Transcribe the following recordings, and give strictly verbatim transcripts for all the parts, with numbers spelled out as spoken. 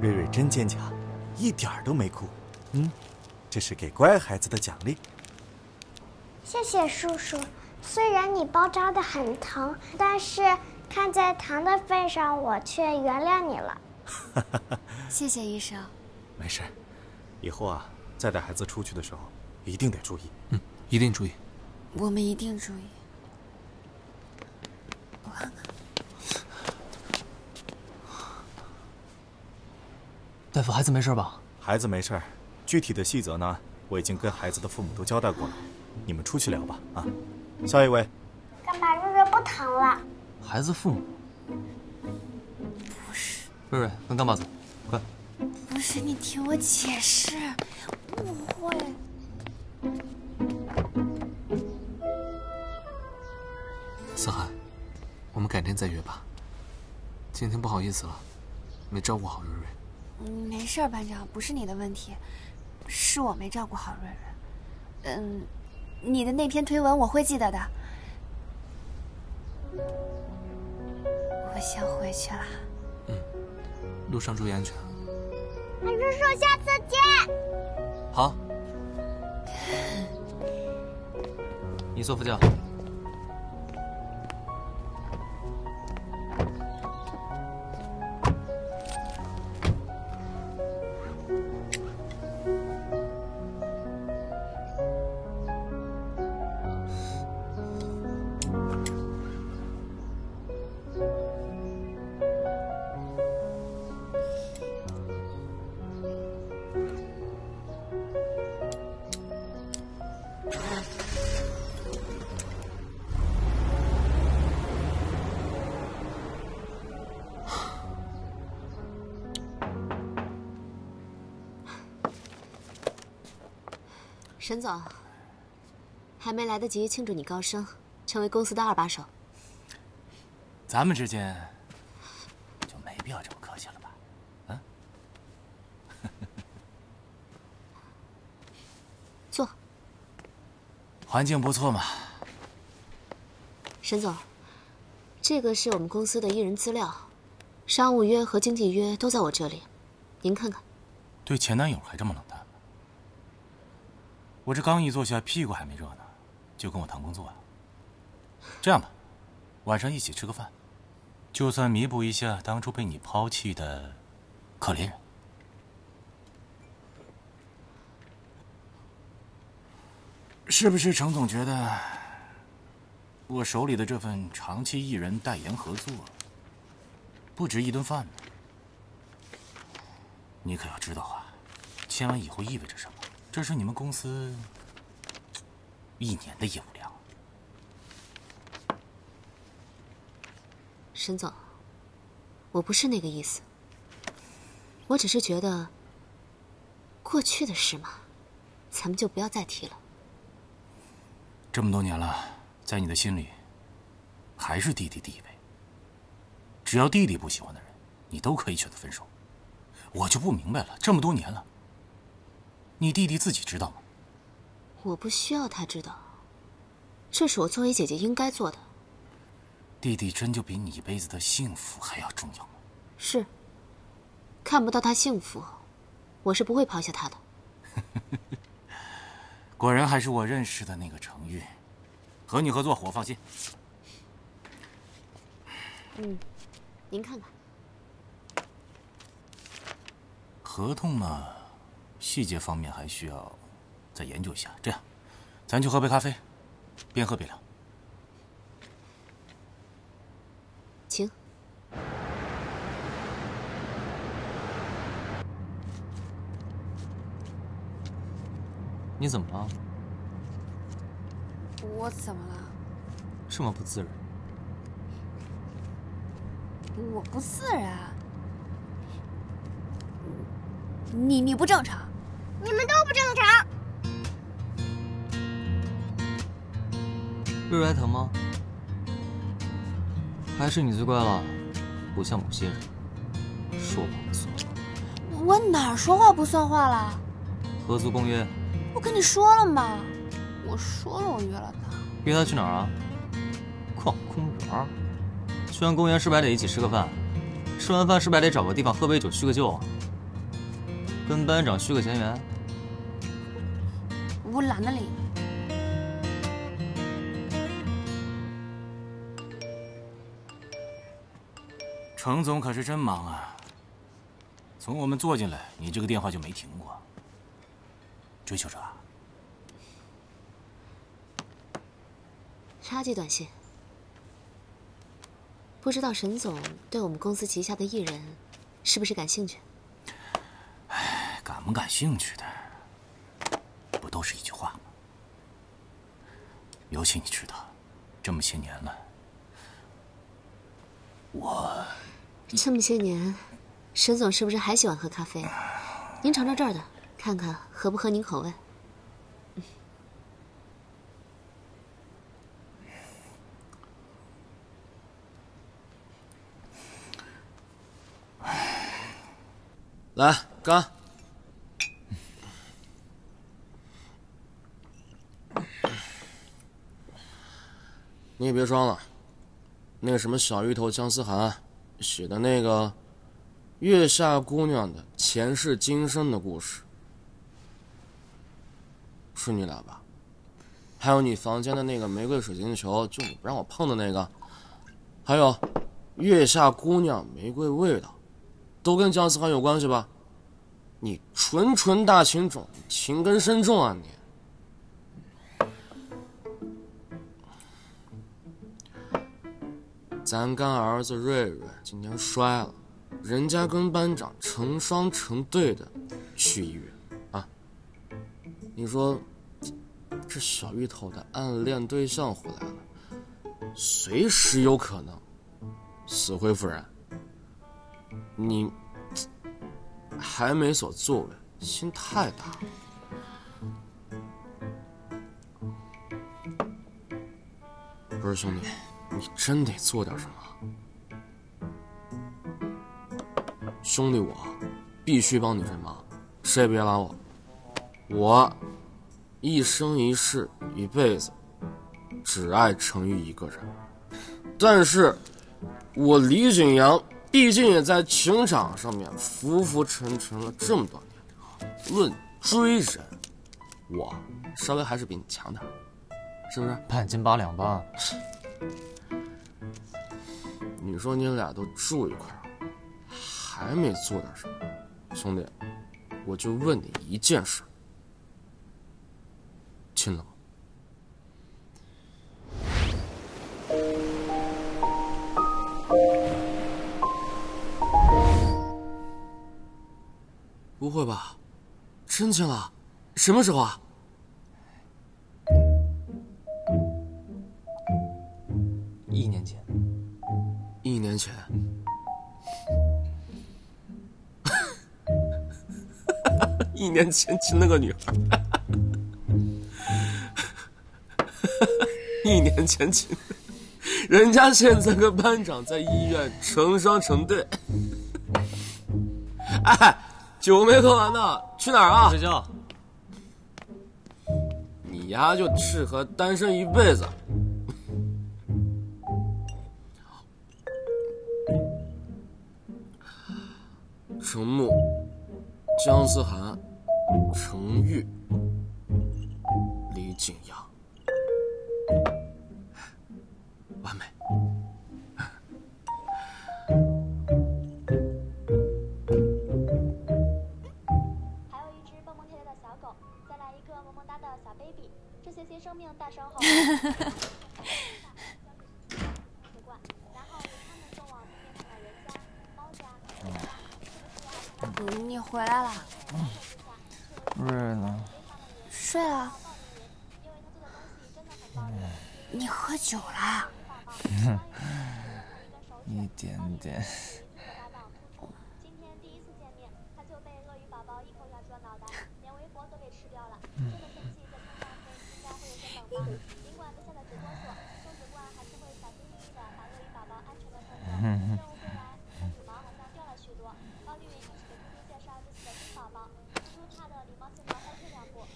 瑞瑞真坚强，一点儿都没哭。嗯，这是给乖孩子的奖励。 谢谢叔叔，虽然你包扎得很疼，但是看在疼的份上，我却原谅你了。 谢谢医生。 没事，以后啊，再带孩子出去的时候，一定得注意。 嗯，一定注意。 我们一定注意。我看看。 大夫，孩子没事吧？ 孩子没事，具体的细则呢，我已经跟孩子的父母都交代过了。你们出去聊吧，啊。下一位。 干嘛瑞瑞不疼了？ 孩子父母。 不是。 瑞瑞，跟干妈走，快。 不是，你听我解释。误会。 思涵，我们改天再约吧。今天不好意思了，没照顾好瑞瑞。 嗯，没事，班长，不是你的问题，是我没照顾好瑞瑞。嗯，你的那篇推文我会记得的。我先回去了。 嗯，路上注意安全。 叔叔，下次见。 好。你坐副驾。 沈总，还没来得及庆祝你高升，成为公司的二把手。 咱们之间就没必要这么客气了吧？啊？ 坐。 环境不错嘛。 沈总，这个是我们公司的艺人资料，商务约和经纪约都在我这里，您看看。 对前男友还这么冷淡？我这刚一坐下，屁股还没热呢，就跟我谈工作啊。这样吧，晚上一起吃个饭，就算弥补一下当初被你抛弃的可怜人。是不是程总觉得我手里的这份长期艺人代言合作不值一顿饭呢？你可要知道啊，签完以后意味着什么？这是你们公司一年的业务量。 沈总，我不是那个意思，我只是觉得过去的事嘛，咱们就不要再提了。 这么多年了，在你的心里还是弟弟第一位。只要弟弟不喜欢的人，你都可以选择分手。我就不明白了，这么多年了，你弟弟自己知道吗？ 我不需要他知道，这是我作为姐姐应该做的。 弟弟真就比你一辈子的幸福还要重要吗？ 是，看不到他幸福，我是不会抛下他的。 果然还是我认识的那个程玉，和你合作我放心。 嗯，您看看。 合同嘛，细节方面还需要再研究一下。这样，咱去喝杯咖啡，边喝边聊。 请。 你怎么了？ 我怎么了？ 这么不自然？ 我不自然。你你不正常， 你们都不正常。 瑞瑞还疼吗？还是你最乖了，不像某些人说话不算话。 我哪儿说话不算话了？ 合租公约。 我跟你说了嘛，我说了我约了他。 约他去哪儿啊？逛公园。去完公园是不是还得一起吃个饭？吃完饭是不是还得找个地方喝杯酒叙个旧？ 跟班长续个前缘？ 我懒得理你。 程总可是真忙啊！从我们坐进来，你这个电话就没停过。追求者啊？ 垃圾短信。不知道沈总对我们公司旗下的艺人是不是感兴趣？ 哎，感不感兴趣的，不都是一句话吗？尤其你知道，这么些年了，我这么些年，沈总是不是还喜欢喝咖啡？您尝尝这儿的，看看合不合您口味。 来，干！你也别装了，那个什么小芋头姜思涵写的那个月下姑娘的前世今生的故事，是你俩吧？还有你房间的那个玫瑰水晶球，就你不让我碰的那个，还有月下姑娘玫瑰味道，都跟姜思涵有关系吧？你纯纯大情种，情根深重啊你！咱干儿子瑞瑞今天摔了，人家跟班长成双成对的去医院啊！你说这小芋头的暗恋对象回来了，随时有可能死灰复燃。你还没所作为，心太大了。不是兄弟，你真得做点什么。兄弟我必须帮你这忙，谁也别拦我。我一生一世一辈子只爱程昱一个人，但是我李景阳毕竟也在情场上面浮浮沉沉了这么多年，论追人，我稍微还是比你强点，是不是？ 半斤八两吧。 你说你俩都住一块儿，还没做点什么，兄弟，我就问你一件事，亲了吗？不会吧，真亲了？什么时候啊？ 一年前。 一年前。一年前亲了个女孩。一年前亲，人家现在跟班长在医院成双成对。哎，酒没喝完呢，去哪儿啊？ 睡觉。 你丫就适合单身一辈子。程木、姜思涵、程昱、李景阳，完美。 还有一只蹦蹦跳跳的小狗，再来一个萌萌哒的小 baby， 这些新生命大声吼。 你回来了。 嗯，瑞瑞呢？ 睡了。你喝酒了？ 嗯，一点点。 今天第一次见面，他就被鳄鱼宝宝一口咬住了脑袋，连围脖都给吃掉了。这个天气在天上飞，应该会有些冷吧？尽管被吓得直哆嗦，钟子冠还是会小心翼翼的把鳄鱼宝宝安全的送走。任务归来，羽毛好像掉了许多。高丽云开始给嘟嘟介绍自己的新宝宝，嘟嘟差的礼貌性的后退两步。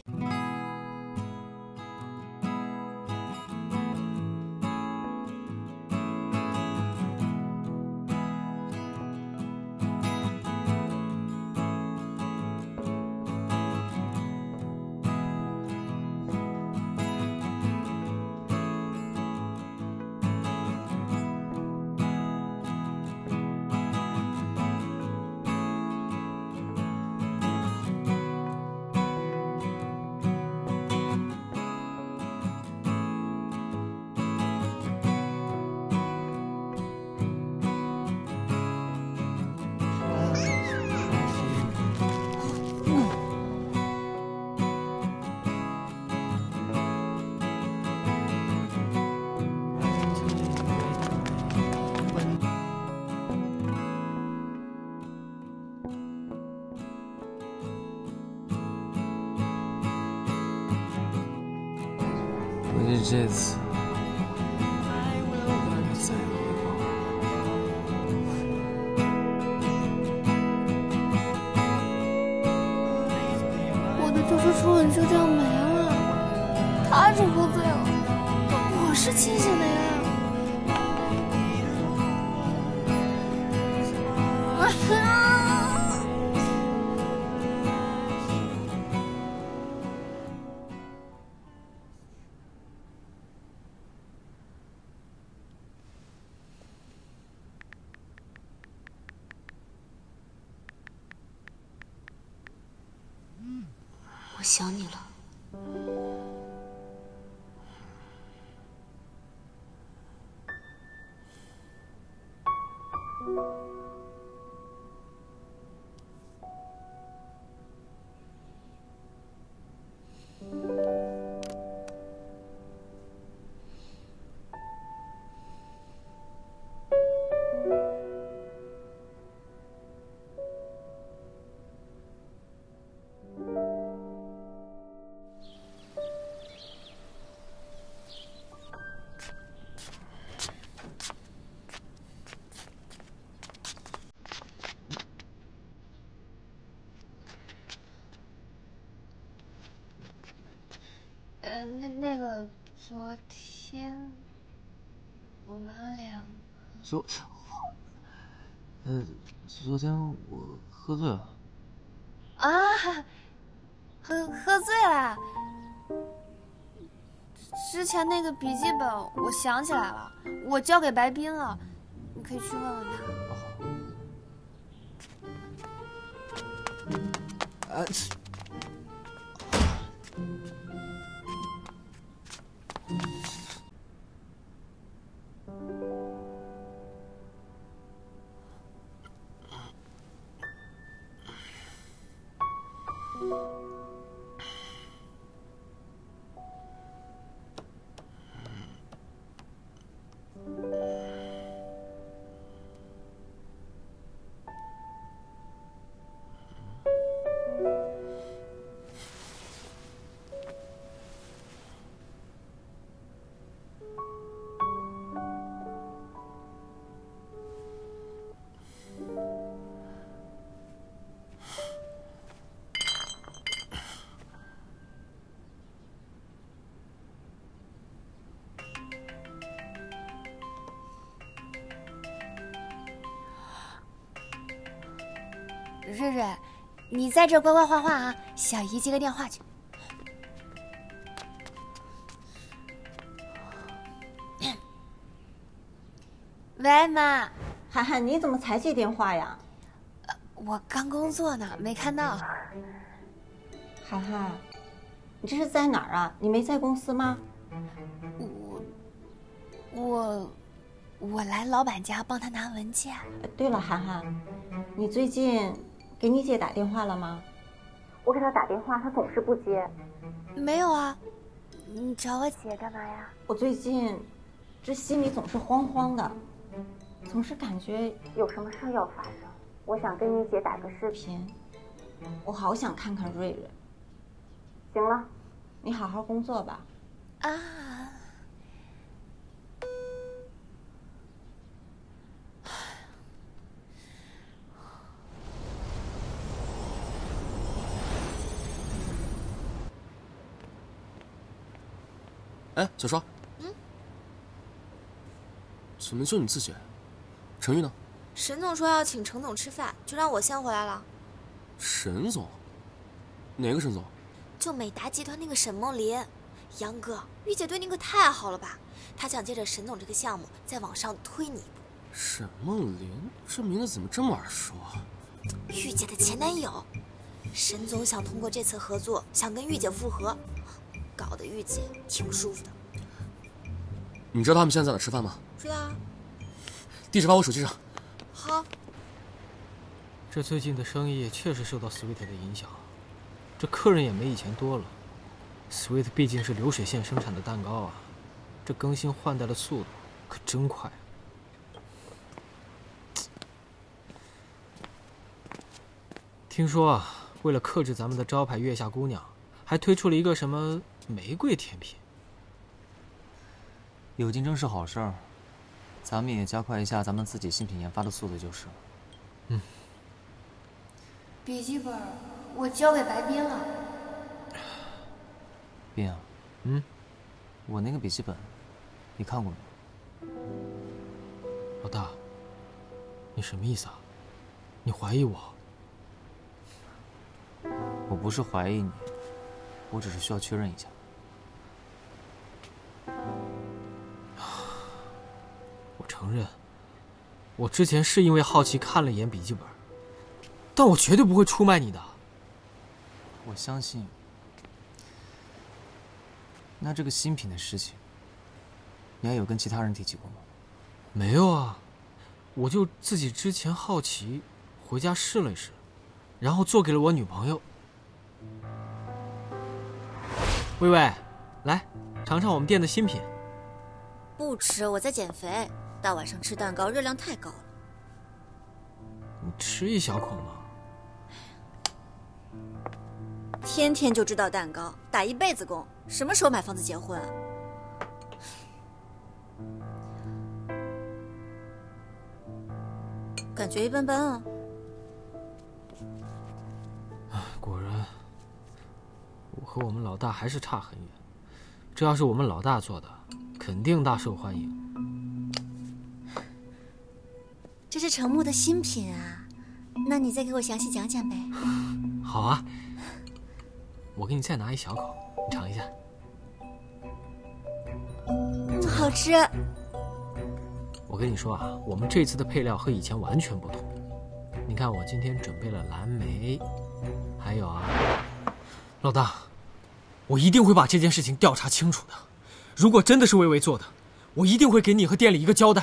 这次再也不会忘了。 我的救赎初吻就这样没了，他是喝醉了，我是清醒的呀。 我想你了。 呃，那那个昨天我们俩昨，呃，昨天我喝醉了。 啊，喝喝醉了。之前那个笔记本我想起来了，我交给白冰了，你可以去问问他。 啊！ 瑞瑞，你在这乖乖画画啊，小姨接个电话去。喂，妈。 涵涵，你怎么才接电话呀？ 呃，我刚工作呢，没看到。 涵涵，你这是在哪儿啊？你没在公司吗？ 我我我来老板家帮他拿文件。 对了，涵涵，你最近给你姐打电话了吗？我给她打电话，她总是不接。 没有啊，你找我姐干嘛呀？ 我最近这心里总是慌慌的，总是感觉有什么事要发生。我想跟你姐打个视频，我好想看看瑞瑞。行了，你好好工作吧。 啊。 哎，小双。 嗯。 怎么就你自己？程玉呢？ 沈总说要请程总吃饭，就让我先回来了。 沈总？哪个沈总？ 就美达集团那个沈梦林。杨哥，玉姐对您可太好了吧？她想借着沈总这个项目，再往上推你一步。 沈梦林，这名字怎么这么耳熟啊？ 玉姐的前男友。沈总想通过这次合作，想跟玉姐复合，搞得玉姐挺舒服的。 你知道他们现在在哪吃饭吗？ 知道啊。 地址发我手机上。 好。 这最近的生意确实受到 Sweet 的影响，这客人也没以前多了。Sweet 毕竟是流水线生产的蛋糕啊，这更新换代的速度可真快。听说啊，为了克制咱们的招牌月下姑娘，还推出了一个什么玫瑰甜品。 有竞争是好事儿，咱们也加快一下咱们自己新品研发的速度就是了。 嗯。 笔记本我交给白斌了。 斌啊， 嗯， 我那个笔记本，你看过没？ 老大，你什么意思啊？你怀疑我？ 我不是怀疑你，我只是需要确认一下。 我承认，我之前是因为好奇看了一眼笔记本，但我绝对不会出卖你的。 我相信。那这个新品的事情，你还有跟其他人提起过吗？ 没有啊，我就自己之前好奇，回家试了一试，然后做给了我女朋友。薇薇，来尝尝我们店的新品。 不吃，我在减肥，大晚上吃蛋糕热量太高了。 你吃一小口嘛。 天天就知道蛋糕，打一辈子工，什么时候买房子结婚啊？感觉一般般啊。 果然，我和我们老大还是差很远。这要是我们老大做的，肯定大受欢迎。 这是程木的新品啊，那你再给我详细讲讲呗。 好啊，我给你再拿一小口，你尝一下。 嗯，好吃。 我跟你说啊，我们这次的配料和以前完全不同。你看，我今天准备了蓝莓，还有啊，老大，我一定会把这件事情调查清楚的。如果真的是薇薇做的，我一定会给你和店里一个交代。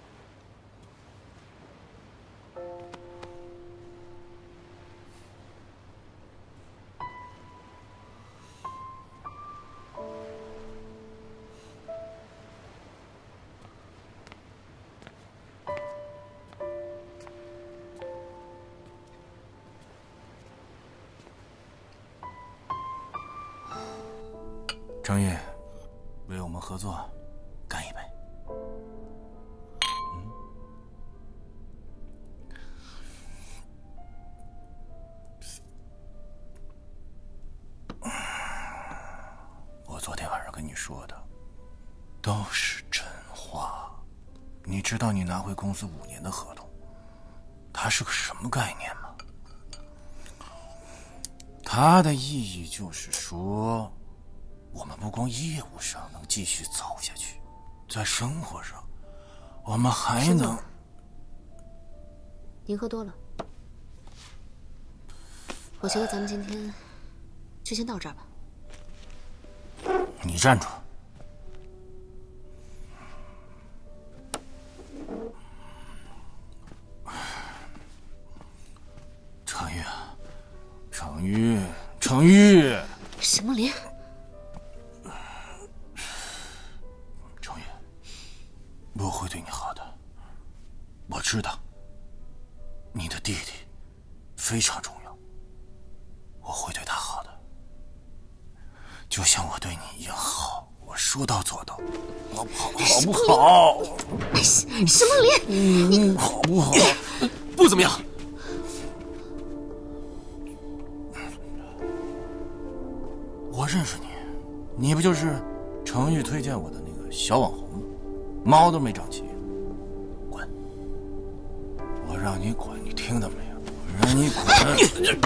程宇，为我们合作干一杯。嗯，我昨天晚上跟你说的都是真话。你知道你拿回公司五年的合同，它是个什么概念吗？它的意义就是说，我们不光业务上能继续走下去，在生活上，我们还能…… 您喝多了，我觉得咱们今天就先到这儿吧。 你站住！程宇啊，程宇，程宇！ 什么林？ 程宇，我会对你好的。我知道，你的弟弟非常重要，我会对他好的，就像我对你一样好。我说到做到，好不好？好不好？ 什么林？ 你好不好？ 不怎么样。 我认识你，你不就是程宇推荐我的那个小网红吗？毛都没长齐，滚！我让你滚，你听到没有？我让你滚！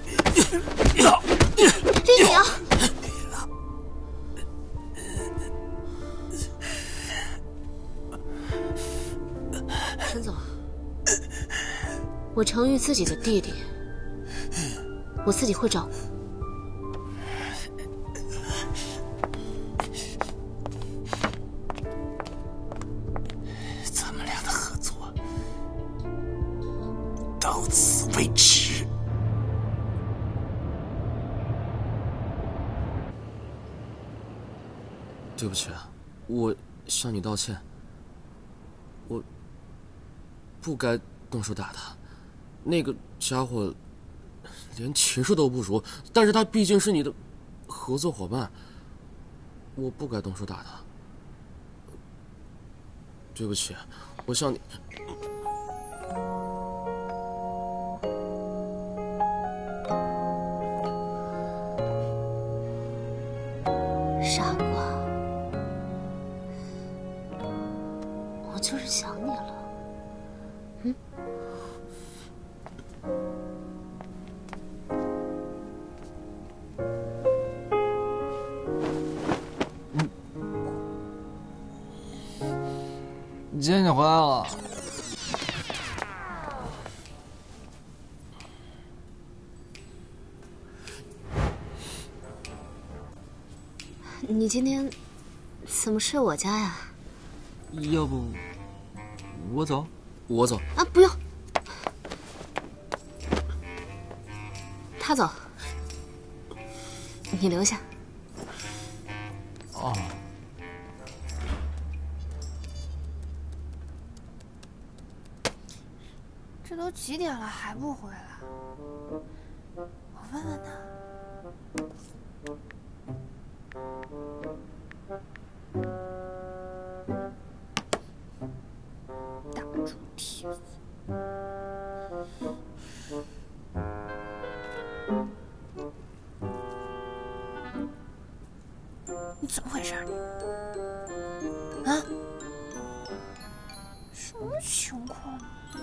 林明，陈总，我程宇自己的弟弟，我自己会照顾。 咱们俩的合作到此为止。 对不起，我向你道歉。我不该动手打他，那个家伙连禽兽都不如，但是他毕竟是你的合作伙伴，我不该动手打他。 对不起，我向你。 傻瓜，我就是想你了。嗯。 姐，你回来了。 你今天怎么睡我家呀？ 要不我走？ 我走。 啊，不用，他走，你留下。 哦。 这都几点了还不回来？我问问他。打住蹄子！你怎么回事你？啊？什么情况？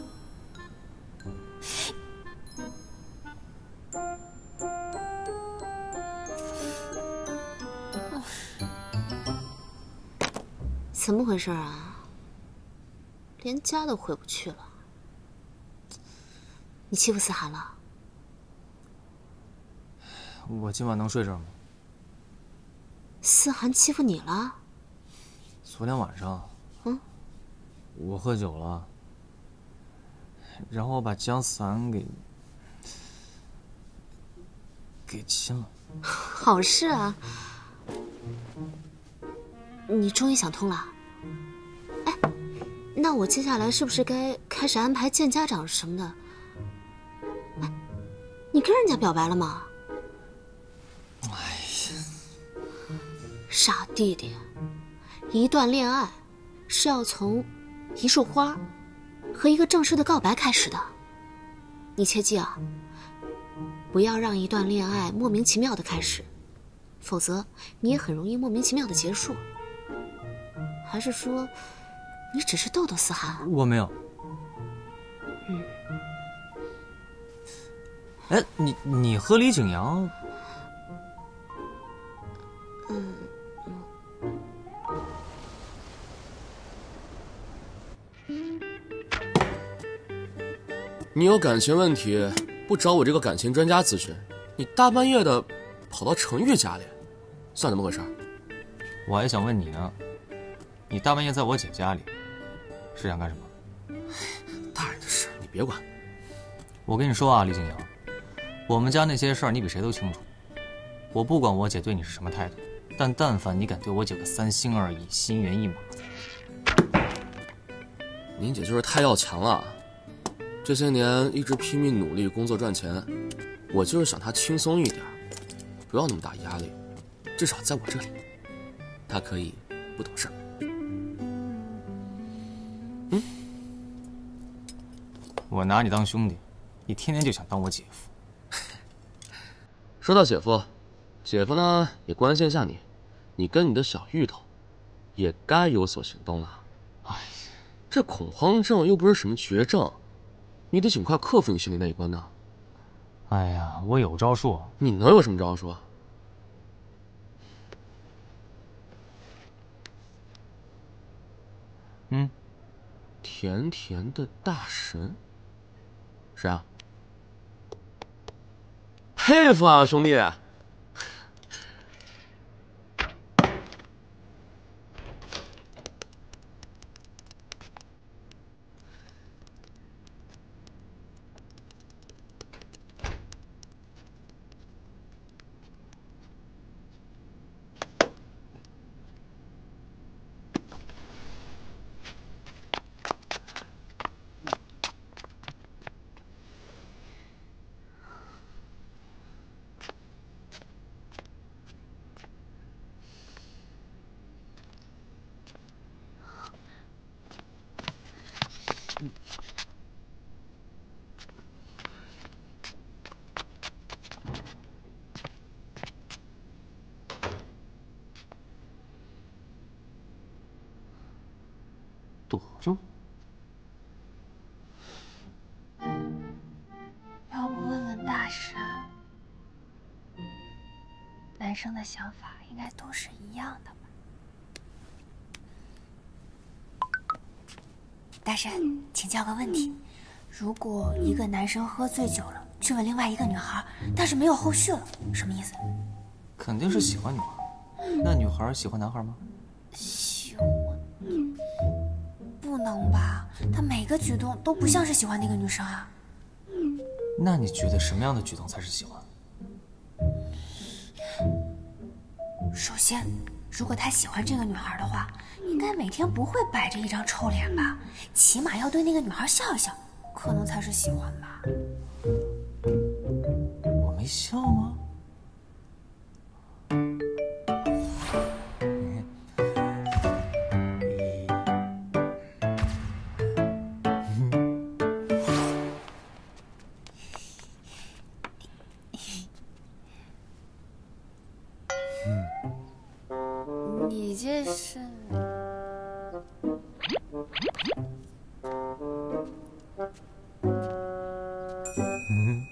怎么回事啊？连家都回不去了。你欺负思涵了？ 我今晚能睡这儿吗？ 思涵欺负你了？ 昨天晚上， 嗯， 我喝酒了，然后我把江思涵给给亲了。 好事啊！你终于想通了。哎，那我接下来是不是该开始安排见家长什么的？哎，你跟人家表白了吗？ 哎呀， 傻弟弟，一段恋爱是要从一束花和一个正式的告白开始的。你切记啊，不要让一段恋爱莫名其妙的开始，否则你也很容易莫名其妙的结束。还是说，你只是逗逗思涵？ 我没有。 嗯。 哎，你你和李景阳？ 嗯。 你有感情问题，不找我这个感情专家咨询，你大半夜的跑到程昱家里，算怎么回事？ 我还想问你呢，你大半夜在我姐家里，是想干什么？ 大人的事你别管。 我跟你说啊，李景阳，我们家那些事儿你比谁都清楚。我不管我姐对你是什么态度，但但凡你敢对我姐个三心二意、心猿意马， 您姐就是太要强了。这些年一直拼命努力工作赚钱，我就是想她轻松一点，不要那么大压力。至少在我这里，她可以不懂事儿。嗯， 我拿你当兄弟，你天天就想当我姐夫。 说到姐夫，姐夫呢也关心一下你，你跟你的小芋头，也该有所行动了。哎，这恐慌症又不是什么绝症，你得尽快克服你心里那一关呢。 哎呀，我有招数。 你能有什么招数？ 嗯， 甜甜的大神，谁啊？佩服啊，兄弟！ 躲着。 要不问问大神，男生的想法应该都是一样的吧？大神，请教个问题：如果一个男生喝醉酒了，去吻另外一个女孩，但是没有后续了，什么意思？ 肯定是喜欢女孩。那女孩喜欢男孩吗？ 喜欢？不能吧？他每个举动都不像是喜欢那个女生啊。 那你觉得什么样的举动才是喜欢？ 首先，如果他喜欢这个女孩的话，应该每天不会摆着一张臭脸吧？起码要对那个女孩笑一笑，可能才是喜欢吧。 我没笑吗？ 你这是？ 嗯。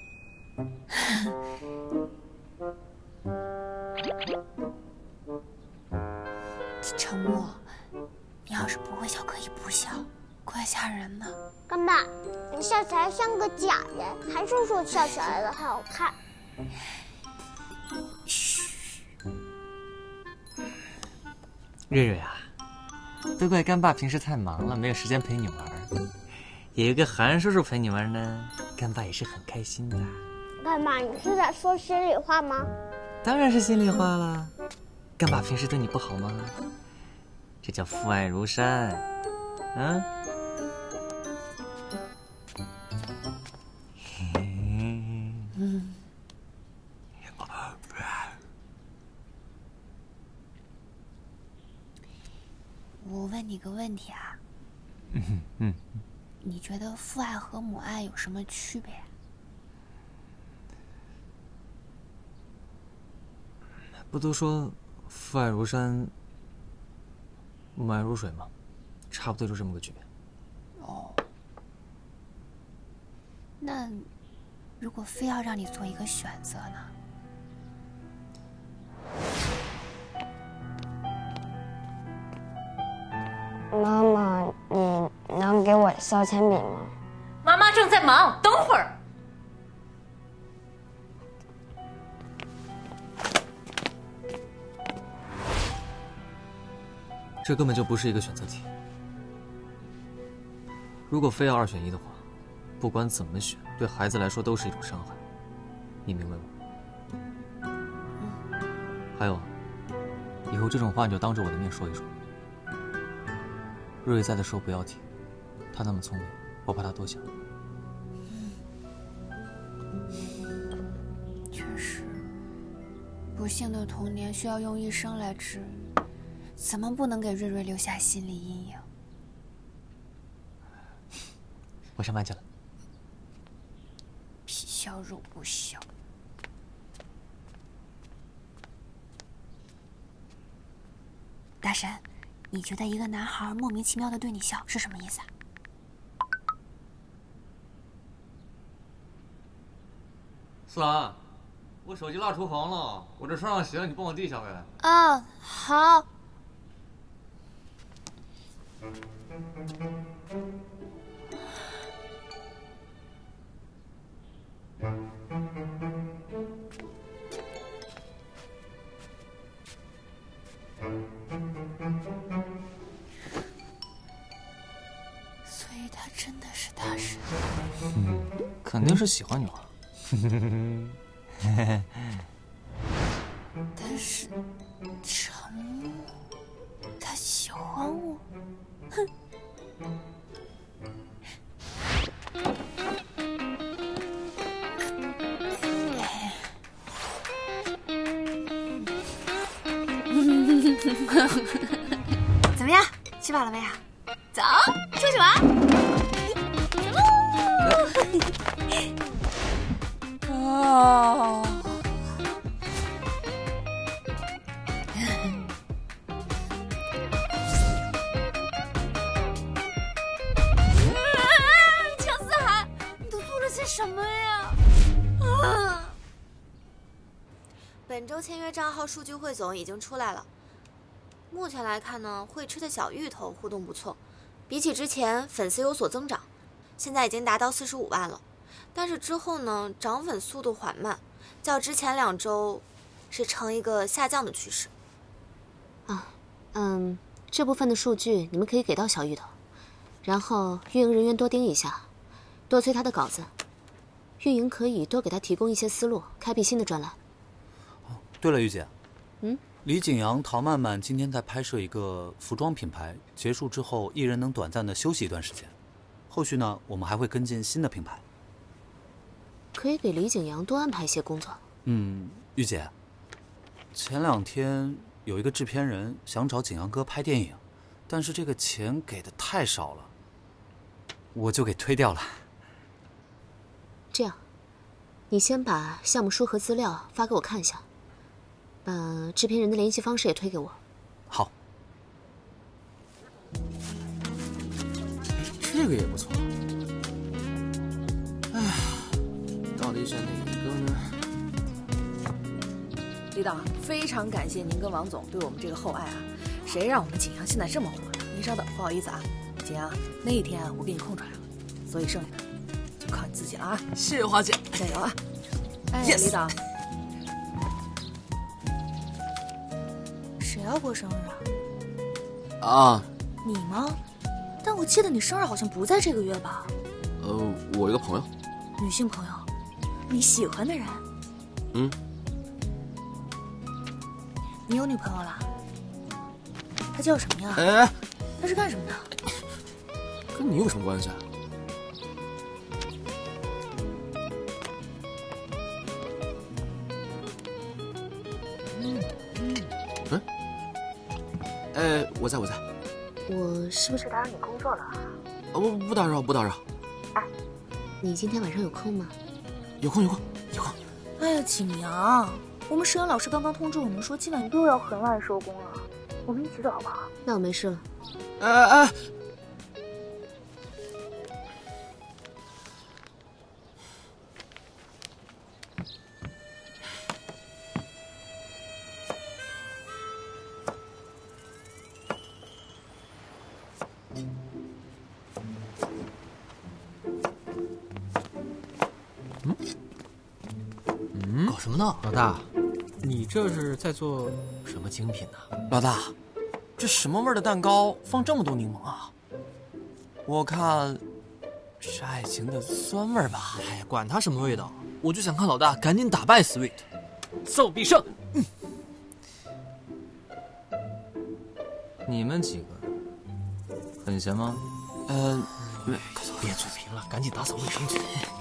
程默，你要是不会笑，可以不笑，怪吓人的。 干爸，你笑起来像个假人，还是说笑起来的好看？ 瑞瑞啊，都怪干爸平时太忙了，没有时间陪你玩。有一个韩叔叔陪你玩呢，干爸也是很开心的。 干爸，你是在说心里话吗？ 当然是心里话了。干爸平时对你不好吗？这叫父爱如山，啊？ 嗯。我问你个问题啊， 嗯嗯， 你觉得父爱和母爱有什么区别？ 不都说父爱如山，母爱如水吗？差不多就这么个区别。 哦，那如果非要让你做一个选择呢？ 妈妈，你能给我削铅笔吗？ 妈妈正在忙，等会儿。 这根本就不是一个选择题。如果非要二选一的话，不管怎么选，对孩子来说都是一种伤害。你明白吗？还有，以后这种话你就当着我的面说一说。瑞瑞在的时候不要提，他那么聪明，我怕他多想。 确实，不幸的童年需要用一生来治愈，怎么不能给瑞瑞留下心理阴影？ 我上班去了。 皮笑肉不笑。大神，你觉得一个男孩莫名其妙的对你笑是什么意思啊？ 思兰，我手机蜡厨房了，我这穿上鞋，你帮我递下呗。 啊，好。所以他真的是大神。 嗯，肯定是喜欢女孩。 但是程默，他喜欢我，哼。怎么样，吃饱了没有？走，出去玩。 什么呀？啊！本周签约账号数据汇总已经出来了。目前来看呢，会吃的小芋头互动不错，比起之前粉丝有所增长，现在已经达到四十五万了。但是之后呢，涨粉速度缓慢，较之前两周是呈一个下降的趋势。 啊，嗯，这部分的数据你们可以给到小芋头，然后运营人员多盯一下，多催他的稿子。运营可以多给他提供一些思路，开辟新的专栏。 哦，对了，玉姐， 嗯， 李景阳、陶曼曼今天在拍摄一个服装品牌，结束之后，艺人能短暂的休息一段时间。后续呢，我们还会跟进新的品牌。 可以给李景阳多安排一些工作。 嗯，玉姐，前两天有一个制片人想找景阳哥拍电影，但是这个钱给的太少了，我就给推掉了。 这样，你先把项目书和资料发给我看一下，把制片人的联系方式也推给我。 好。 这个也不错。哎呀，到底选哪一个呢？ 李导，非常感谢您跟王总对我们这个厚爱啊！谁让我们景阳现在这么火？您稍等，不好意思啊，景阳，那一天我给你空出来了，所以剩下的就靠你自己了啊！ 谢谢花姐， 加油啊！哎， Yes 李导， 谁要过生日啊？ 啊， 你吗？但我记得你生日好像不在这个月吧？ 呃，我一个朋友， 女性朋友，你喜欢的人？ 嗯。 你有女朋友了？她叫什么呀？ 哎哎， 她是干什么的？ 跟你有什么关系啊？嗯嗯。哎，我在我在。 我是不是打扰你工作了？ 哦，不不打扰不打扰。 哎，你今天晚上有空吗？ 有空有空有空。 哎呀，景阳，我们石阳老师刚刚通知我们说今晚又要很晚收工了，我们一起走好不好？ 那我没事了。 哎哎哎！ 嗯，搞什么呢，老大？你这是在做什么精品呢？ 老大，这什么味儿的蛋糕放这么多柠檬啊？我看是爱情的酸味儿吧。 哎，管它什么味道，我就想看老大赶紧打败 Sweet， 奏必胜。嗯， 你们几个很闲吗？ 嗯、呃， 别嘴贫了，赶紧打扫卫生去。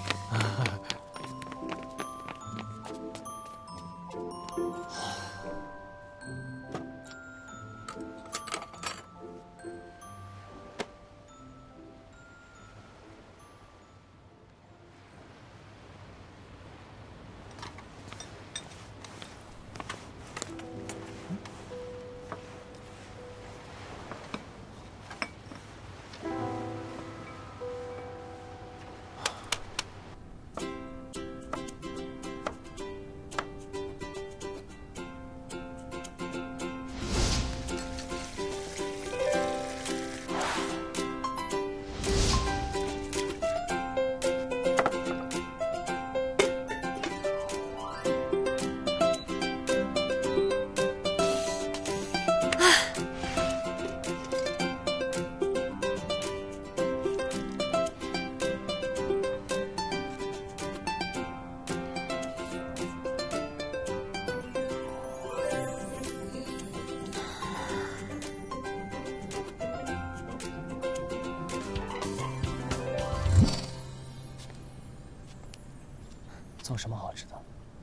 做什么好吃的？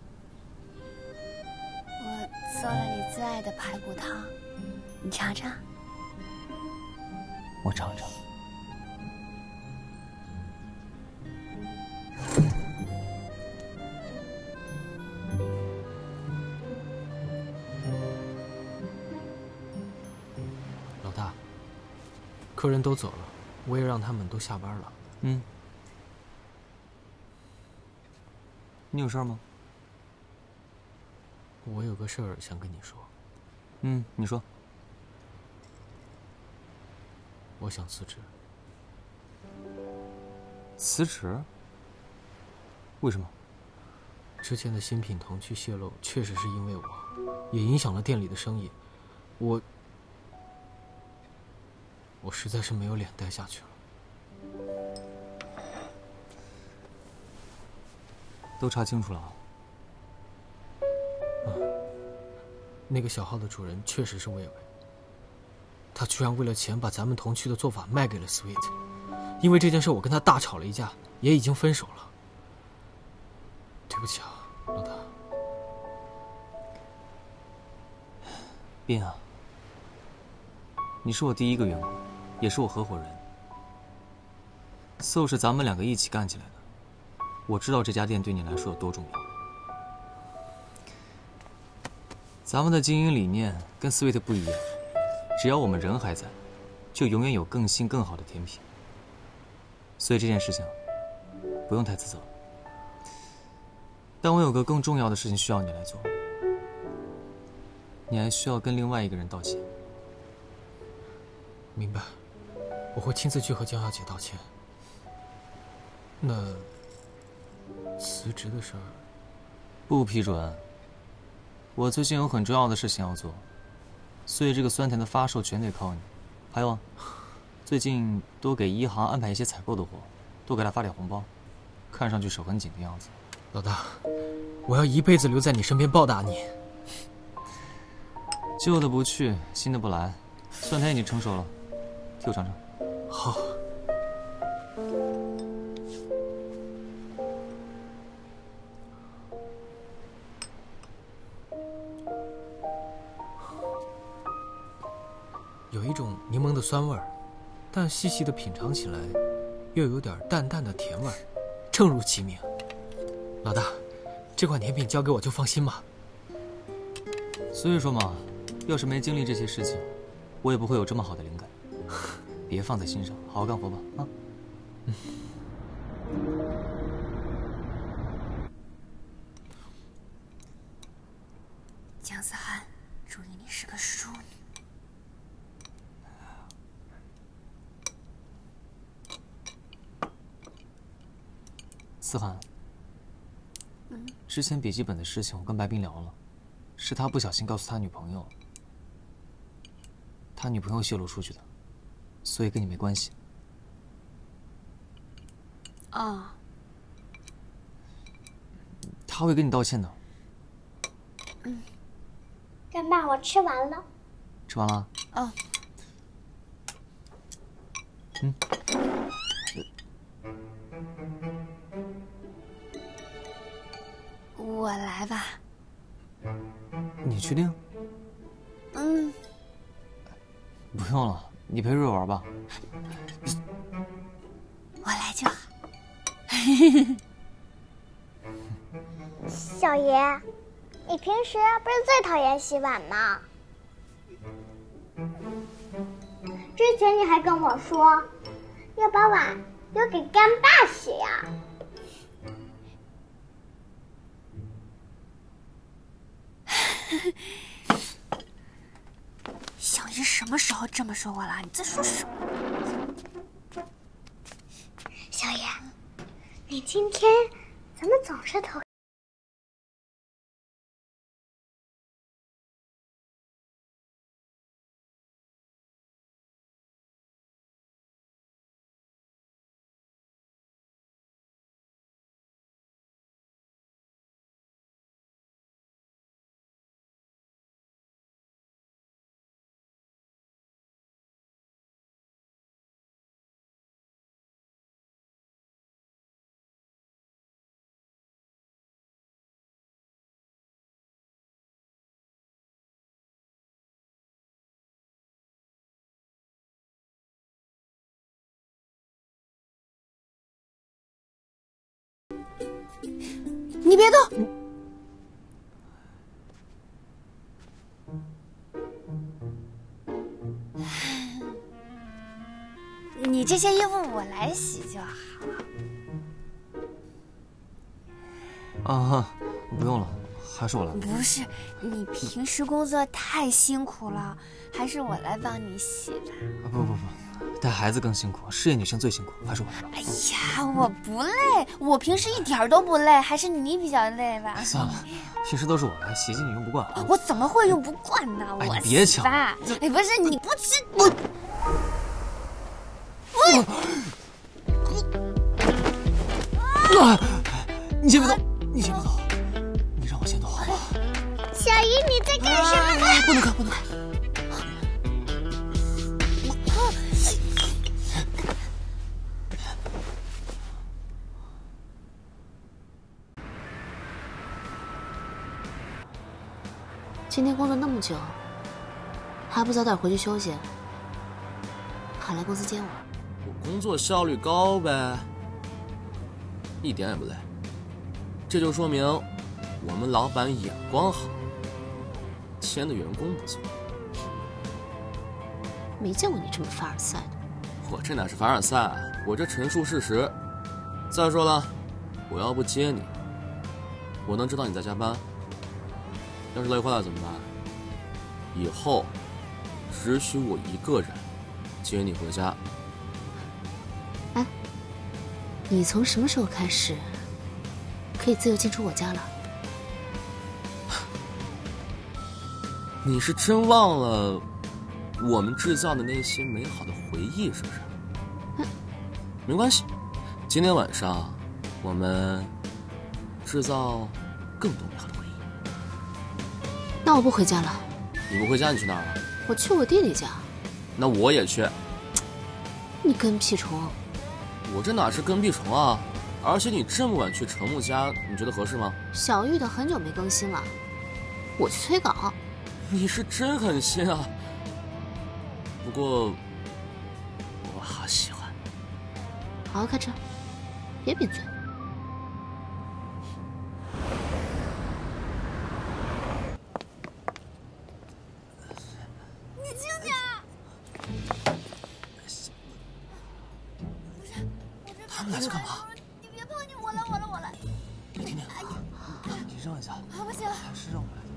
我做了你最爱的排骨汤，你尝尝。 我尝尝。 老大，客人都走了，我也让他们都下班了。 嗯。 你有事儿吗？ 我有个事儿想跟你说。 嗯，你说。 我想辞职。 辞职？为什么？ 之前的新品同区泄露，确实是因为我，也影响了店里的生意。我，我实在是没有脸待下去了。 都查清楚了啊。 啊，那个小号的主人确实是魏伟，他居然为了钱把咱们同区的做法卖给了 Sweet。因为这件事，我跟他大吵了一架，也已经分手了。对不起啊，老大。 斌啊，你是我第一个员工，也是我合伙人。So 是咱们两个一起干起来的。我知道这家店对你来说有多重要。咱们的经营理念跟 Sweet 不一样，只要我们人还在，就永远有更新更好的甜品。所以这件事情不用太自责。但我有个更重要的事情需要你来做，你还需要跟另外一个人道歉。 明白，我会亲自去和江小姐道歉。那辞职的事儿， 不批准。我最近有很重要的事情要做，所以这个酸甜的发售全得靠你。还有啊，最近多给一航安排一些采购的活，多给他发点红包，看上去手很紧的样子。 老大，我要一辈子留在你身边报答你。 旧的不去，新的不来，酸甜已经成熟了，替我尝尝。 好。有一种柠檬的酸味儿，但细细的品尝起来，又有点淡淡的甜味儿，正如其名。老大，这款甜品交给我就放心吧。 所以说嘛，要是没经历这些事情，我也不会有这么好的灵感。别放在心上，好好干活吧，啊。嗯。 江思涵，注意你是个淑女。 思涵， 嗯， 之前笔记本的事情我跟白冰聊了，是他不小心告诉他女朋友，他女朋友泄露出去的，所以跟你没关系。 哦， 他会跟你道歉的。 嗯，干爸，我吃完了。 吃完了？ 哦。 嗯。 我来吧。 你确定？ 嗯。 不用了，你陪瑞玩吧。 我来就好。 小爷，你平时不是最讨厌洗碗吗？之前你还跟我说，要把碗留给干爸洗呀。 小姨什么时候这么说过了？你在说什么？ 小爷，你今天怎么总是头？ 你别动！你这些衣服我来洗就好。 啊，不用了，还是我来。 不是，你平时工作太辛苦了，还是我来帮你洗吧。 啊不不不，带孩子更辛苦，事业女性最辛苦，还是我来吧。 哎呀，我不累，我平时一点都不累，还是你比较累吧。 算了，平时都是我来，洗洗你用不惯啊。 我怎么会用不惯呢？ 哎， 我你别抢！ 哎，不是你不吃我。我。 啊！你先别动，你先别动，你让我先动好吗？ 小姨，你在干什么？ 啊、不能看，不能看。 今天工作那么久，还不早点回去休息？还来公司接我？ 我工作效率高呗，一点也不累。这就说明我们老板眼光好，签的员工不错。 没见过你这么凡尔赛的。 我这哪是凡尔赛，我这陈述事实。再说了，我要不接你，我能知道你在加班？要是累坏了怎么办？以后只许我一个人接你回家。 哎，你从什么时候开始可以自由进出我家了？ 你是真忘了我们制造的那些美好的回忆是不是？ 嗯， 没关系，今天晚上我们制造更多美好的回忆。 那我不回家了。 你不回家，你去哪儿啊？ 我去我弟弟家。 那我也去。 你跟屁虫！ 我这哪是跟屁虫啊？而且你这么晚去程木家，你觉得合适吗？ 小玉的很久没更新了，我去催稿。 你是真狠心啊！不过我好喜欢。 好好开车，别闭嘴。 你轻点儿！ 他们俩在干嘛？ 你别碰你，我来，我来，我来。 你听听，你让一下。 不行， 还是让我来。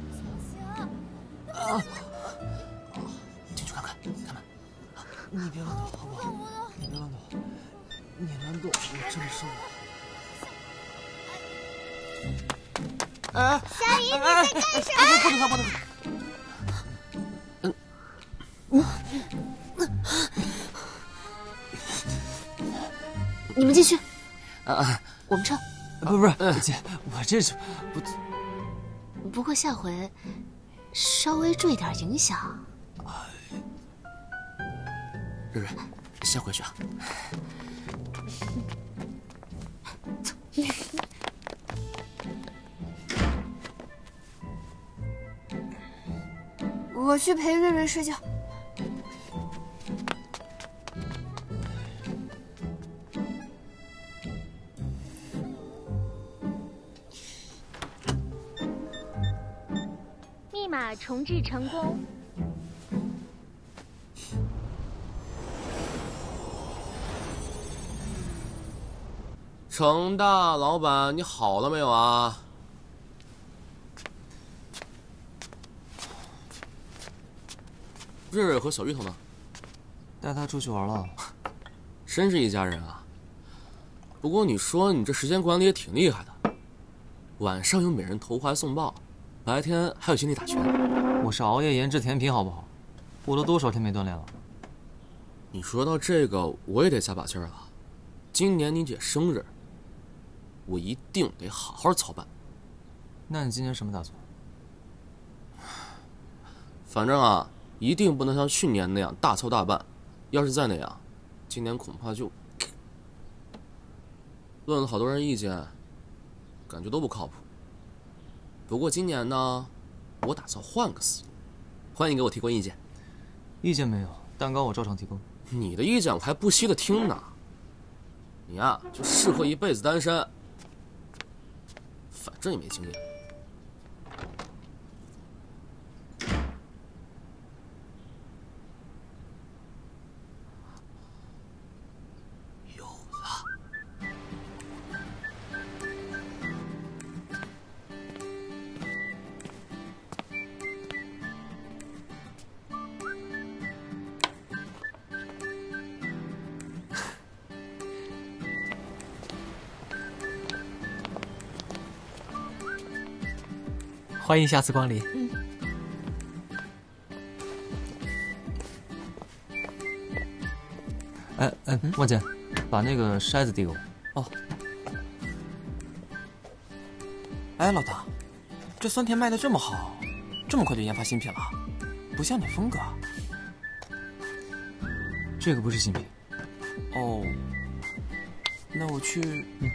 啊！ 进去看看，看看。你别乱动，好不好？你别乱动，你乱动，我真的受不了。哎， 小姨，你在干什么？ 不能看，不能看。 嗯。你们继续。 啊啊！ 我们撤。 不不是，姐，我这是不。 不过下回稍微注意点影响。 瑞瑞，先回去啊。 我去陪瑞瑞睡觉。 密码重置成功。 程大老板，你好了没有啊？瑞瑞和小芋头呢？ 带他出去玩了。 真是一家人啊！不过你说你这时间管理也挺厉害的，晚上有美人投怀送抱，白天还有精力打拳。 我是熬夜研制甜品，好不好？我都多少天没锻炼了。 你说到这个，我也得加把劲儿了。今年你姐生日，我一定得好好操办。 那你今年什么打算？ 反正啊，一定不能像去年那样大操大办。要是再那样，今年恐怕就……问了好多人意见，感觉都不靠谱。不过今年呢，我打算换个思路。欢迎给我提供意见。 意见没有，蛋糕我照常提供。 你的意见我还不稀得听呢。你呀、啊，就适合一辈子单身。反正你没经验。有了。 欢迎下次光临。 嗯。 哎哎，莫姐，把那个筛子递给我。 哦。哎，老大，这酸甜卖的这么好，这么快就研发新品了，不像你风格。 这个不是新品。 哦。那我去。嗯。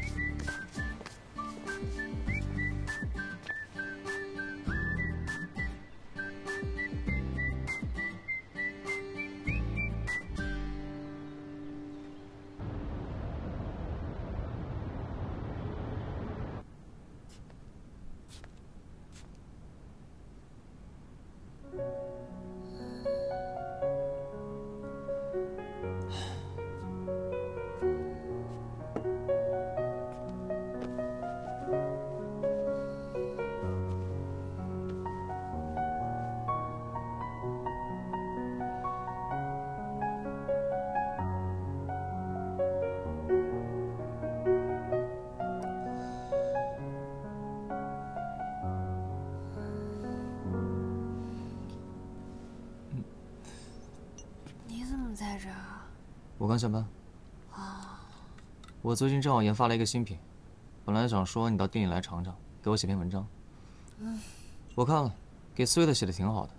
在这儿？ 我刚下班。 啊。 我最近正好研发了一个新品，本来想说你到店里来尝尝，给我写篇文章。 嗯。 我看了，给Sweet写的挺好的。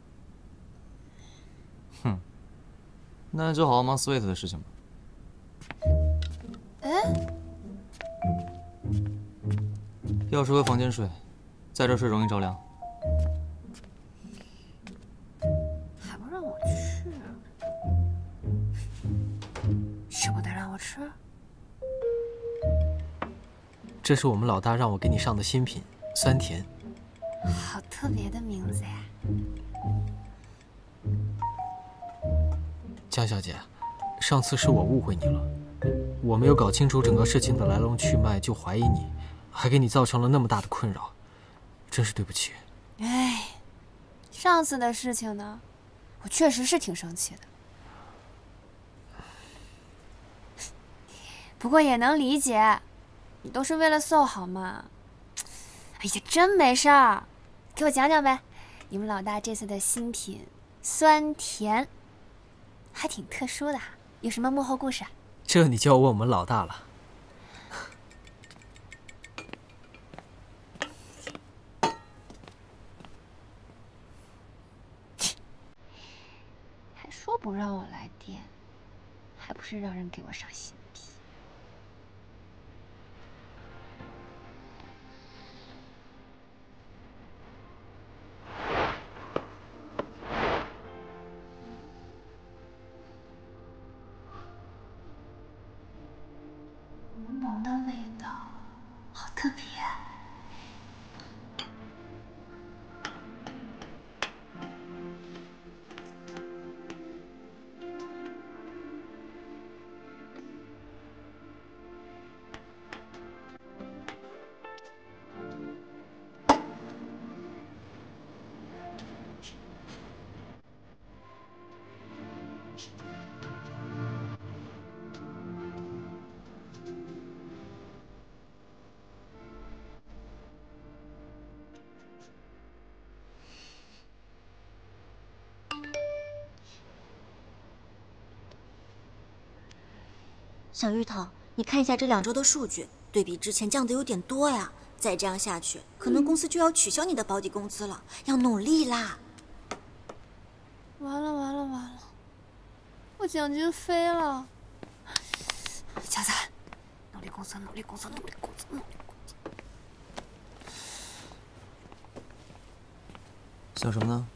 哼，那就好好忙 Sweet 的事情吧。 哎。 要是回房间睡，在这睡容易着凉。 还不让我去？舍不得让我吃？ 这是我们老大让我给你上的新品，酸甜。 好特别的名字呀！ 江小姐，上次是我误会你了，我没有搞清楚整个事情的来龙去脉就怀疑你，还给你造成了那么大的困扰，真是对不起。 哎，上次的事情呢，我确实是挺生气的，不过也能理解，你都是为了秀好嘛。哎呀，真没事儿，给我讲讲呗，你们老大这次的新品酸甜，还挺特殊的，有什么幕后故事啊？ 这你就要问我们老大了。 还说不让我来店，还不是让人给我上新品。浓浓的味道，好特别。 小芋头，你看一下这两周的数据，对比之前降的有点多呀。再这样下去，可能公司就要取消你的保底工资了，要努力啦。 完了完了完了，我奖金飞了。小三，努力工作，努力工作，努力工作，努力工作。 想什么呢？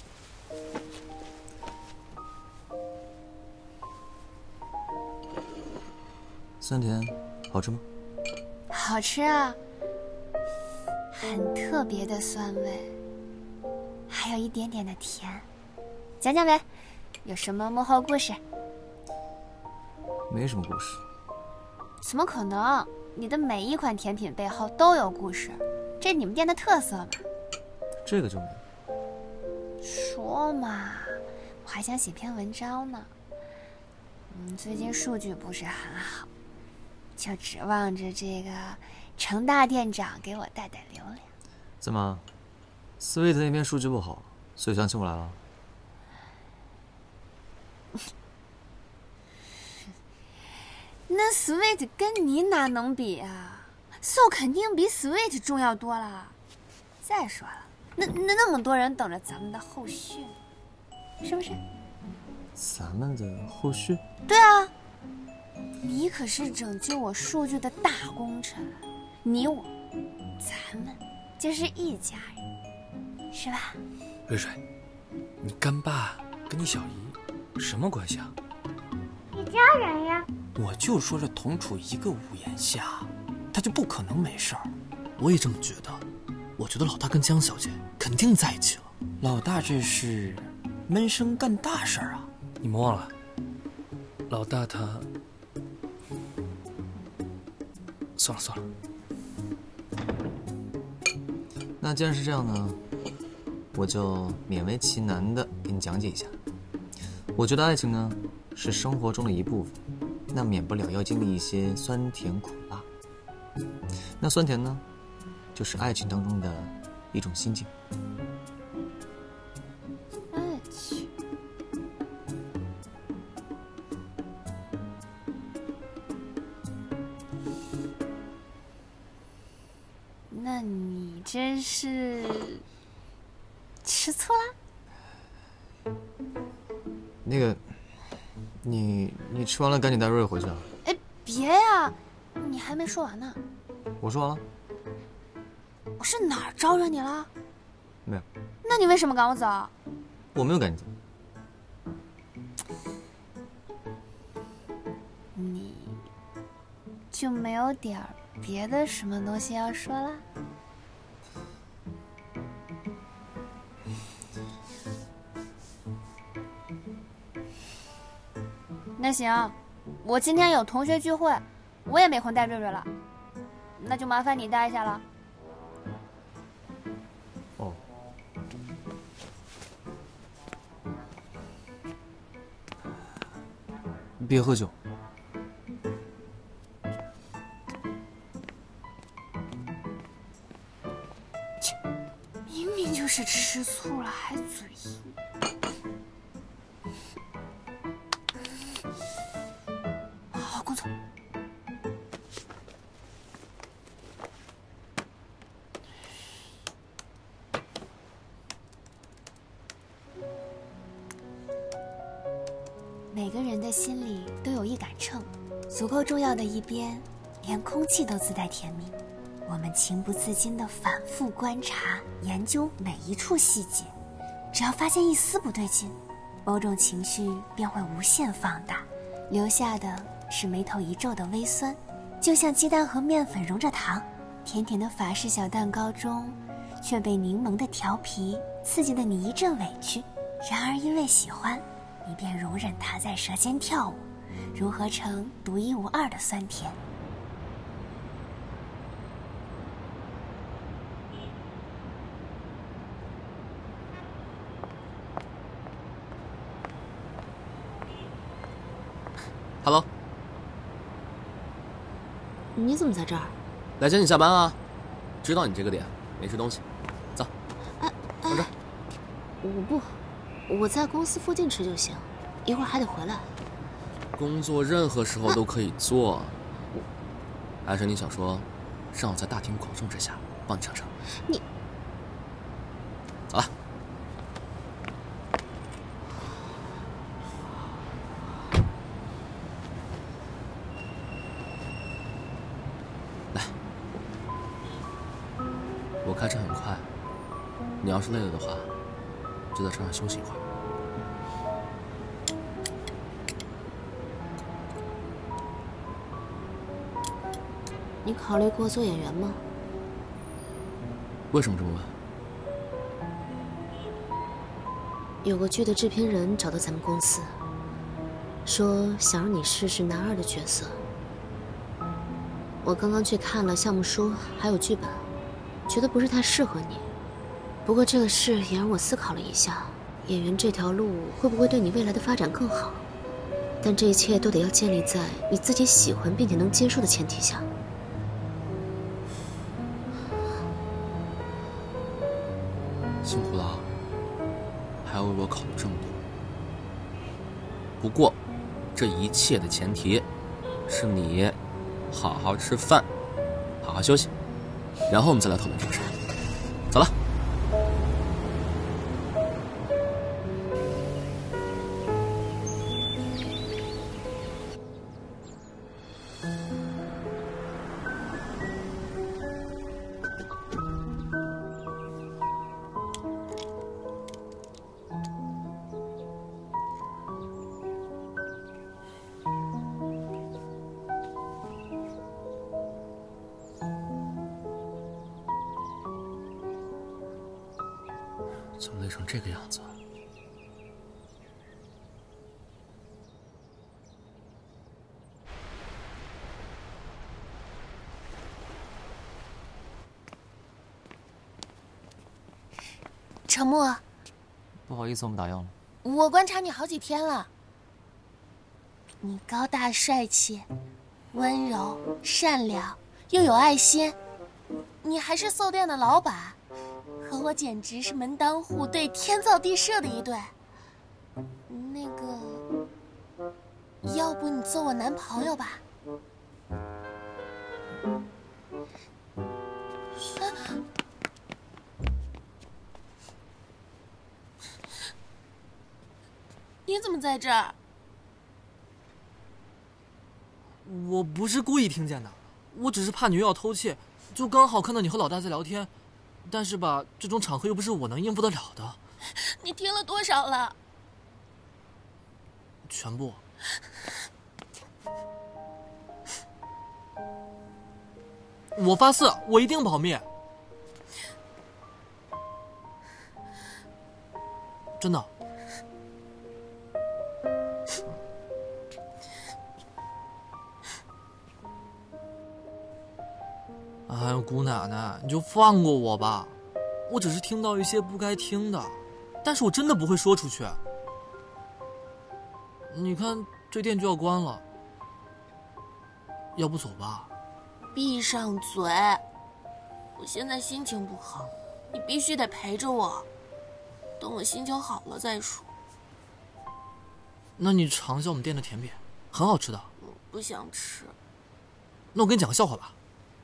酸甜，好吃吗？ 好吃啊，很特别的酸味，还有一点点的甜。讲讲呗，有什么幕后故事？ 没什么故事。 怎么可能？你的每一款甜品背后都有故事，这是你们店的特色嘛。 这个就没有。说嘛，我还想写篇文章呢。嗯，最近数据不是很好。就指望着这个程大店长给我带带流量。 怎么， Sweet 那边数据不好，所以想请我来了。 那 Sweet 跟你哪能比啊 ？So 肯定比 Sweet 重要多了。再说了，那那那么多人等着咱们的后续呢，是不是？ 咱们的后续？ 对啊，你可是拯救我数据的大功臣，你我，咱们就是一家人，是吧？ 瑞瑞，你干爸跟你小姨什么关系啊？ 一家人呀。 我就说这同处一个屋檐下，他就不可能没事儿。 我也这么觉得。我觉得老大跟江小姐肯定在一起了。 老大这是闷声干大事啊！ 你们忘了，老大他……算了算了。 那既然是这样呢，我就勉为其难的给你讲解一下。我觉得爱情呢是生活中的一部分，那免不了要经历一些酸甜苦辣。那酸甜呢，就是爱情当中的一种心境。 爱情，那你这是吃醋啦？ 那个，你你吃完了赶紧带瑞瑞回去啊！ 哎，别呀，你还没说完呢。 我说完了。 我是哪儿招惹你了？ 没有。 那你为什么赶我走？ 我没有赶你走。 你就没有点儿别的什么东西要说啦？那行，我今天有同学聚会，我也没空带瑞瑞了，那就麻烦你带一下了。 哦。别喝酒。 切，明明就是吃醋了，还嘴硬。好，工作。每个人的心里都有一杆秤，足够重要的一边，连空气都自带甜蜜。我们情不自禁地反复观察、研究每一处细节，只要发现一丝不对劲，某种情绪便会无限放大，留下的是眉头一皱的微酸，就像鸡蛋和面粉融着糖，甜甜的法式小蛋糕中，却被柠檬的调皮刺激得你一阵委屈。然而因为喜欢，你便容忍它在舌尖跳舞，融合成独一无二的酸甜。 Hello， 你怎么在这儿？ 来接你下班啊！知道你这个点没吃东西，走。 哎， 上这儿。 我不，我在公司附近吃就行，一会儿还得回来。 工作任何时候都可以做，还是你想说，让我在大庭广众之下帮你上车？ 你， 走了。来，我开车很快，你要是累了的话，就在车上休息一会儿。 你考虑过做演员吗？ 为什么这么问？ 有个剧的制片人找到咱们公司，说想让你试试男二的角色。我刚刚去看了项目书还有剧本，觉得不是太适合你。不过这个事也让我思考了一下，演员这条路会不会对你未来的发展更好？但这一切都得要建立在你自己喜欢并且能接受的前提下。 辛苦了啊，还要为我考虑这么多。不过，这一切的前提是你好好吃饭，好好休息，然后我们再来讨论这个事儿。走了。怎么累成这个样子？ 陈木， 不好意思，我们打烊了。 我观察你好几天了，你高大帅气，温柔善良，又有爱心，你还是寿店的老板。和我简直是门当户对、天造地设的一对。那个，要不你做我男朋友吧？啊、你怎么在这儿？ 我不是故意听见的，我只是怕你又要偷窃，就刚好看到你和老大在聊天。但是吧，这种场合又不是我能应付得了的。 你听了多少了？ 全部。我发誓，我一定保密。真的。哎呦，姑奶奶，你就放过我吧！我只是听到一些不该听的，但是我真的不会说出去。你看，这店就要关了，要不走吧？ 闭上嘴！我现在心情不好，你必须得陪着我，等我心情好了再说。 那你尝一下我们店的甜品，很好吃的。 我不想吃。 那我给你讲个笑话吧。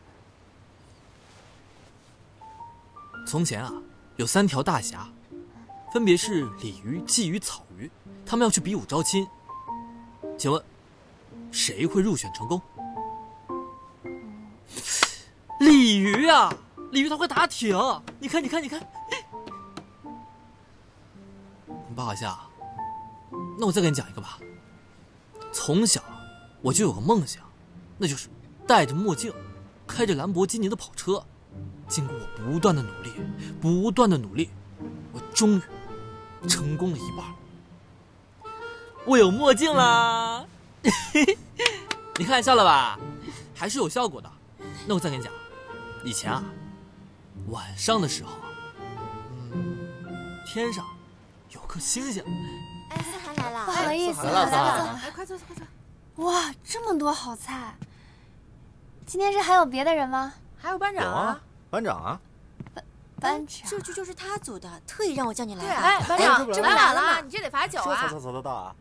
从前啊，有三条大侠，分别是鲤鱼、鲫鱼、草鱼，他们要去比武招亲。请问，谁会入选成功？鲤鱼啊，鲤鱼它会打挺。你看，你看，你看，不好笑。那我再给你讲一个吧。从小我就有个梦想，那就是戴着墨镜，开着兰博基尼的跑车。经过我不断的努力，不断的努力，我终于成功了一半。我有墨镜啦！你看笑了吧？还是有效果的。那我再跟你讲，以前啊，晚上的时候，嗯，天上有颗星星。 哎，思涵来了， 不好意思， 来了， 来了， 走， 哎，快坐，快坐。 哇，这么多好菜！今天是还有别的人吗？ 还有班长啊。 班长啊， 班班长， 这局就是他组的，特意让我叫你来。 对，哎，班长，这不来了吗？你这得罚酒啊！ 说走走走得到啊。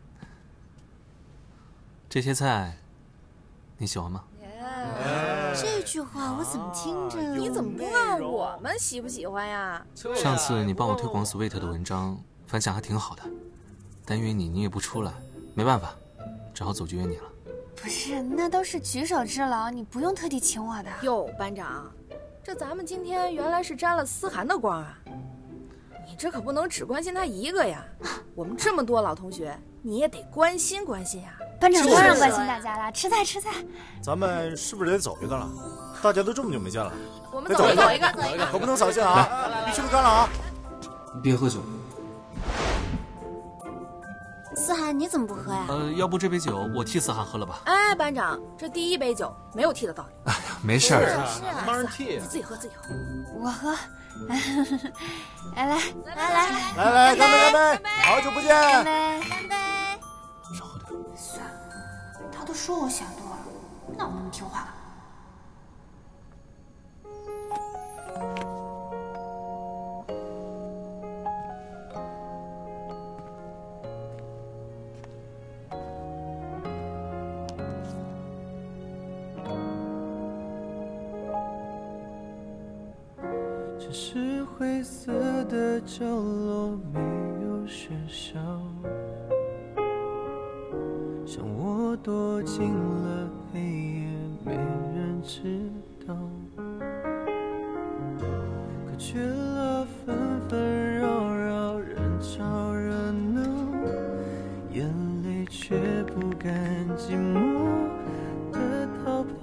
这些菜，你喜欢吗？ 这句话我怎么听着？ 你怎么不问我们喜不喜欢呀？ 上次你帮我推广 Sweet 的文章，反响还挺好的，但约你你也不出来，没办法，只好走就约你了。 不是，那都是举手之劳，你不用特地请我的。 哟，班长。这咱们今天原来是沾了思涵的光啊！你这可不能只关心他一个呀，我们这么多老同学，你也得关心关心呀。 班长当然关心大家了，吃菜吃菜。 咱们是不是得走一个了？大家都这么久没见了， 我们走一个，走一个，走一个， 可不能扫兴啊！必须得干了啊！ 别喝酒。 思涵，你怎么不喝呀？ 呃，要不这杯酒我替思涵喝了吧？ 哎，班长，这第一杯酒没有替的道理。 哎呀，没事儿， 帮人替， 自己喝自己喝。 我喝。来来来来来来来，干杯干杯！好久不见， 干杯干杯！ 少喝点。 算了，他都说我想多了，那我那么听话。 城市灰色的角落没有喧嚣，像我躲进了黑夜，没人知道。隔绝了纷纷扰扰，人潮热闹，眼泪却不甘寂寞的逃跑。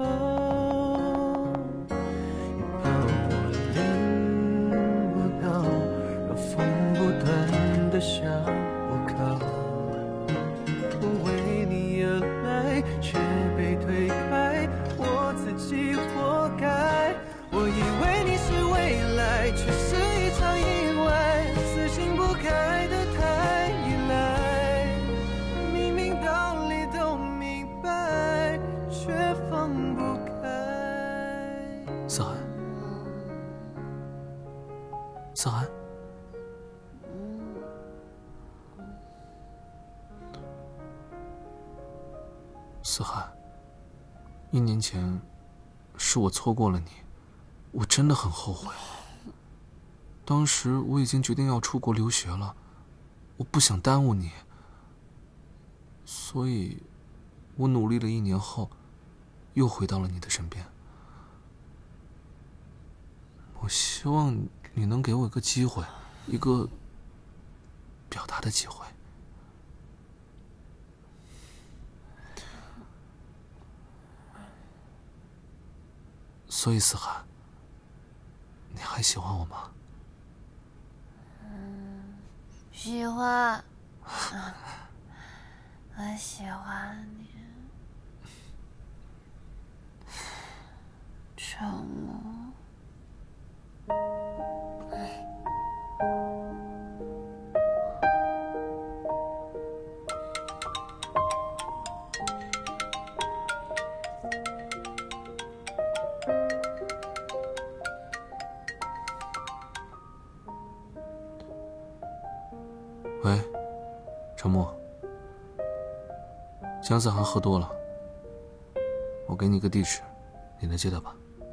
也怕我领不到，让风不断的向我靠。我为你而来，却被推开，我自己活该。我以为你是未来，却是一场意外，死心不开的太依赖。明明道理都明白，却放不开。 思涵，思涵，思涵，一年前是我错过了你，我真的很后悔。当时我已经决定要出国留学了，我不想耽误你，所以，我努力了一年后，又回到了你的身边。我希望你能给我一个机会，一个表达的机会。所以，思涵，你还喜欢我吗？ 嗯，喜欢。我喜欢你。沉默。 喂，沉默。江思涵喝多了，我给你个地址，你来接他吧。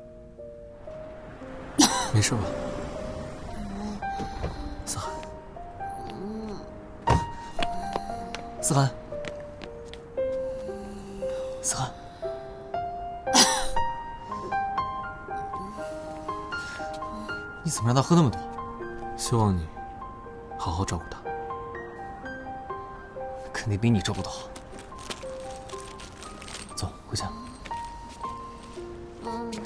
没事吧？思涵，思涵，思涵， 你怎么让他喝那么多？ 希望你好好照顾他。 肯定比你照顾的好。走，回家。 嗯。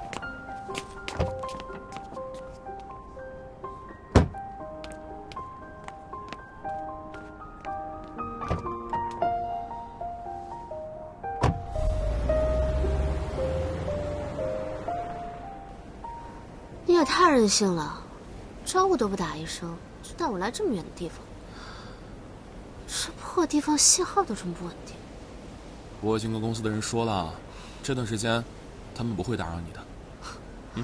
你也太任性了，招呼都不打一声，就带我来这么远的地方。这破地方信号都这么不稳定。 我已经跟公司的人说了，这段时间他们不会打扰你的。嗯，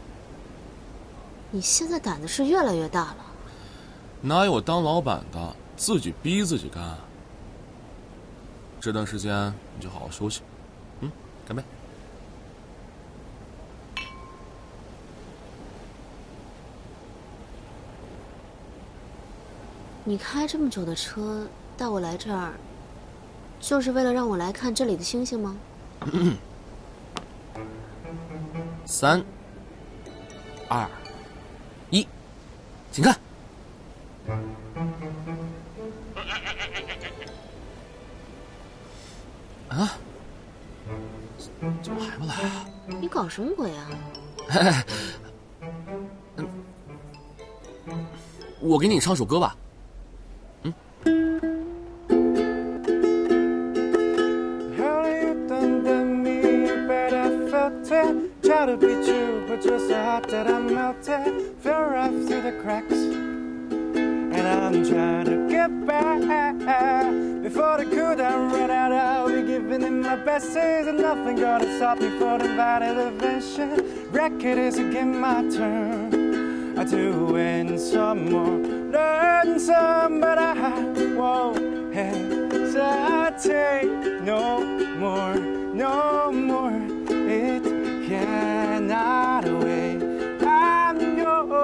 你现在胆子是越来越大了。 哪有我当老板的自己逼自己干？这段时间你就好好休息。嗯，干杯。 你开这么久的车带我来这儿，就是为了让我来看这里的星星吗？ 三、二、一，请看。啊？怎么还不来啊？ 你搞什么鬼啊？ 嗯，我给你唱首歌吧。 Try to be true, but you're so hot that I'm melted. Fell right through the cracks, and I'm trying to get back. Before the cool down run out, I'll be giving it my best. There's nothing gonna stop me from invited attention. Record is again my turn to win some more, learn some, but I won't hesitate no more, no more. It cannot wait. I'm yours.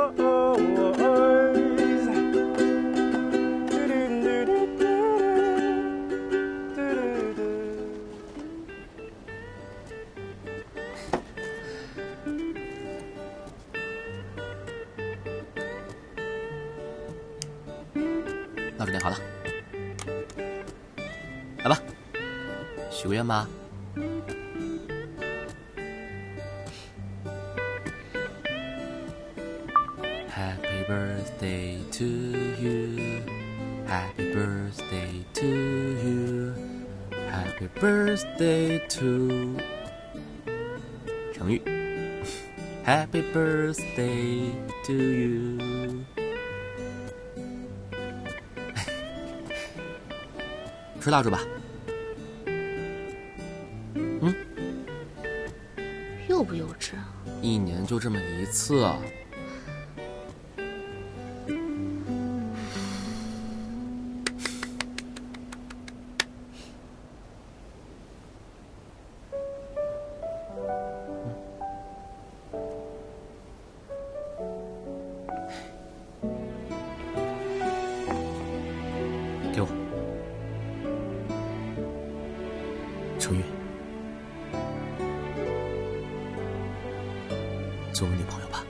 着点，好了，来吧，许个愿吧。Happy birthday to you, Happy birthday to you, Happy birthday to 程昱 Happy birthday to you 吹蜡烛吧。嗯， 幼不幼稚啊？ 一年就这么一次啊。给我，程昱，做我女朋友吧。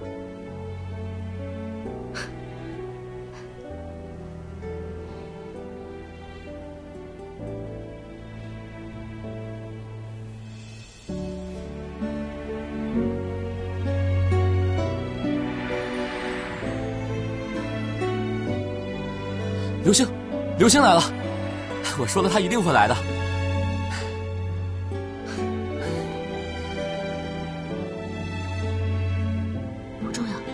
刘星，刘星来了！我说了，他一定会来的。 不重要。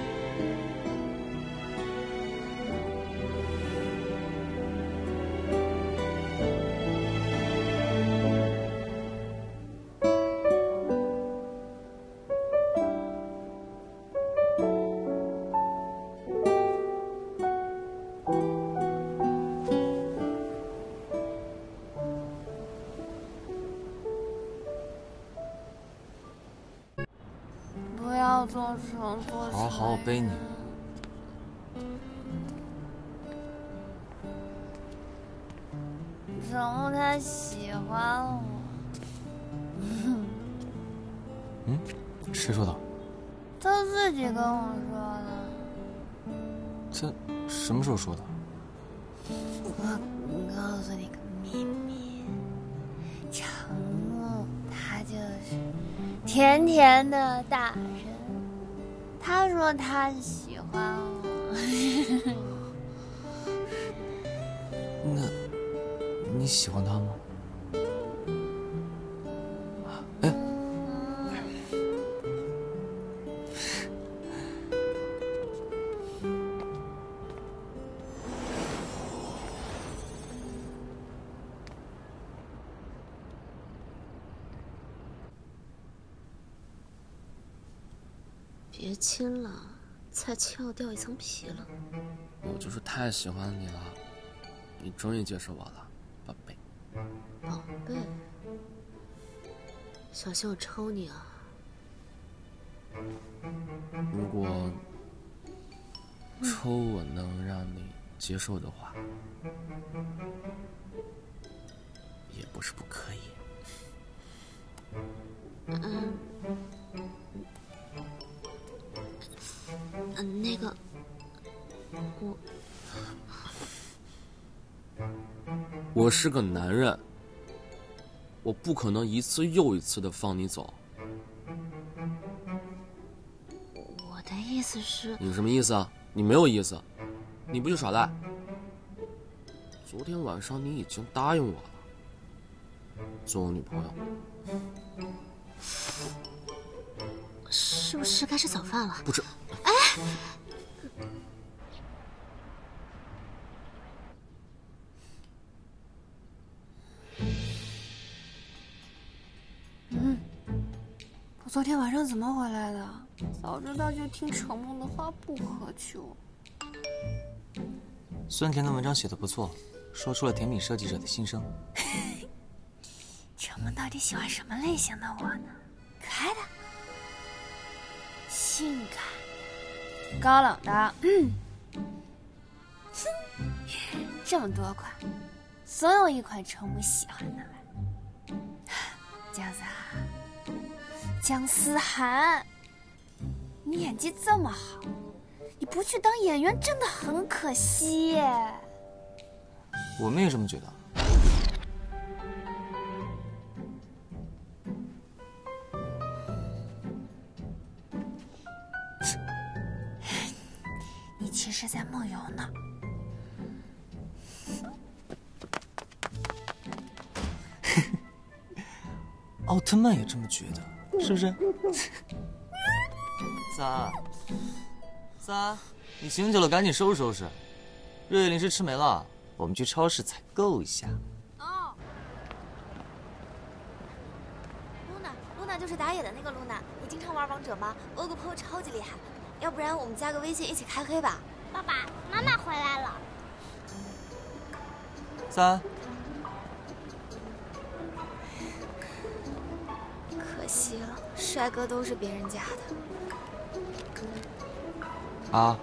不要做成做好好，我背你。 程木他喜欢我。 嗯，谁说的？ 他自己跟我说他的。 什么时候说的？ 我告诉你个秘密，程木他就是甜甜的大人。他说他喜欢我。 那你喜欢他吗？哎， 别亲了，菜切要掉一层皮了。 我就是太喜欢你了，你终于接受我了，宝贝。 宝贝，小心我抽你啊！ 如果抽我能让你接受的话，也不是不可以。 嗯，嗯，那个，我我是个男人，我不可能一次又一次的放你走。 我的意思是， 你什么意思啊？你没有意思，你不就耍赖？昨天晚上你已经答应我了，做我女朋友。 是不是该吃早饭了？ 不吃。 哎。 嗯，我昨天晚上怎么回来的？早知道就听程梦的话，不苛求。 酸甜的文章写得不错，说出了甜品设计者的心声。 程梦到底喜欢什么类型的我呢？可爱的、性感、高冷的，嗯，这么多款，总有一款程梦喜欢的吧？姜思涵，姜思涵，你演技这么好，你不去当演员真的很可惜耶。 我们也这么觉得。 你其实在梦游呢。 奥特曼也这么觉得，是不是？三，三，你醒酒了，赶紧收拾收拾。瑞瑞零食吃没了，我们去超市采购一下。 哦。露娜，露娜就是打野的那个露娜。你经常玩王者吗？我有个朋友超级厉害，要不然我们加个微信一起开黑吧。 爸爸妈妈回来了。 三。 可惜了，帅哥都是别人家的。 啊。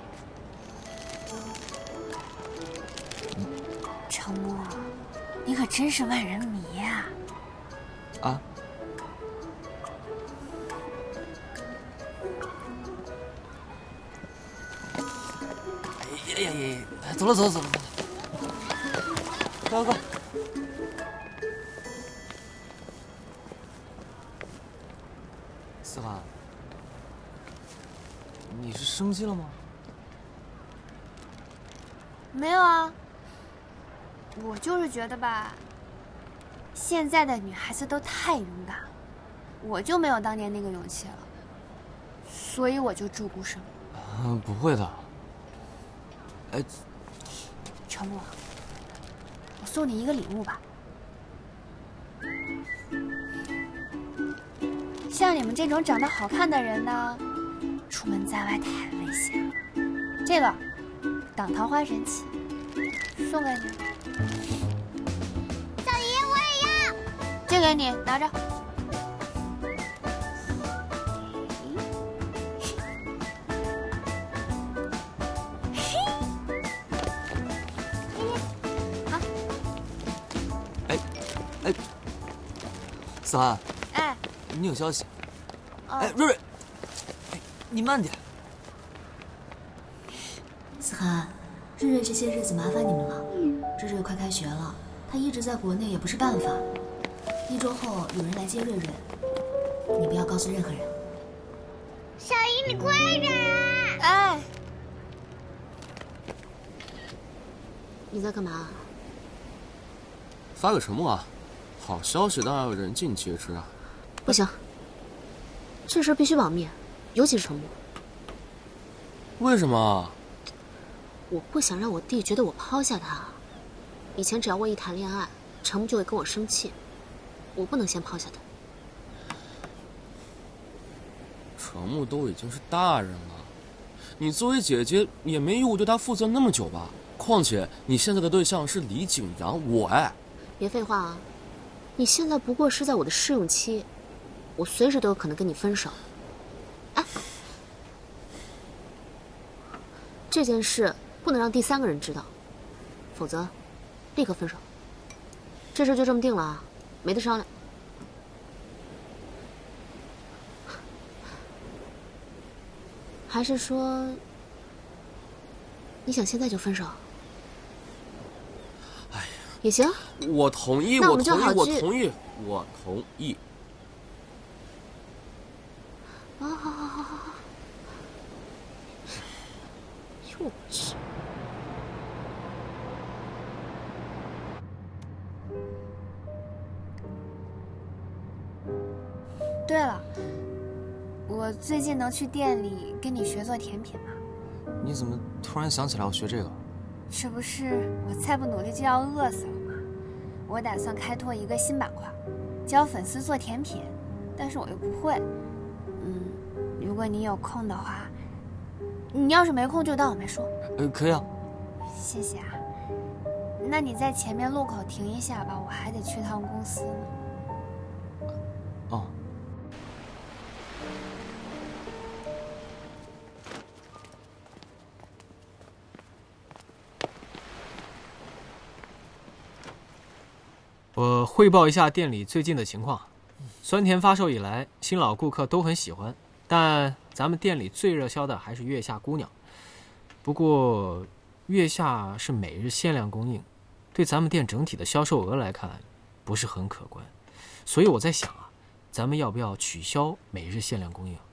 程木，你可真是万人迷呀！ 啊。哎呀呀呀！走了走了走了走了，快快快！思涵，你是生气了吗？ 没有啊，我就是觉得吧，现在的女孩子都太勇敢了，我就没有当年那个勇气了，所以我就注孤生。 嗯，不会的。哎， 程木，我送你一个礼物吧。像你们这种长得好看的人呢，出门在外太危险了。这个挡桃花神器，送给你。 小姨，我也要。 这给你，拿着。 思涵， 哎， 你有消息？ 哦、 哎，瑞瑞，哎，你慢点。 思涵，瑞瑞这些日子麻烦你们了。瑞瑞快开学了，他一直在国内也不是办法。一周后有人来接瑞瑞，你不要告诉任何人。 小姨，你快点啊！ 哎， 你在干嘛？ 发给陈木啊。好消息当然要人尽皆知啊！ 不行，这事必须保密，尤其是程木。 为什么？ 我不想让我弟觉得我抛下他。以前只要我一谈恋爱，程木就会跟我生气，我不能先抛下他。 程木都已经是大人了，你作为姐姐也没义务对他负责那么久吧？况且你现在的对象是李景阳，我哎。 别废话啊！你现在不过是在我的试用期，我随时都有可能跟你分手。哎，这件事不能让第三个人知道，否则立刻分手。这事就这么定了啊，没得商量。还是说，你想现在就分手？ 哎呀， 也行。 我同意， 那我我同意， 们就好聚我同意，我同意。 啊，好好好好好。幼稚。 对了，我最近能去店里跟你学做甜品吗？ 你怎么突然想起来要学这个？ 这不是我再不努力就要饿死了吗？我打算开拓一个新板块，教粉丝做甜品，但是我又不会。嗯，如果你有空的话，你要是没空就当我没说。 呃，可以啊。 谢谢啊。那你在前面路口停一下吧，我还得去趟公司呢。 哦。 我汇报一下店里最近的情况。酸甜发售以来，新老顾客都很喜欢，但咱们店里最热销的还是月下姑娘。不过，月下是每日限量供应， 对咱们店整体的销售额来看，不是很可观。所以我在想啊，咱们要不要取消每日限量供应？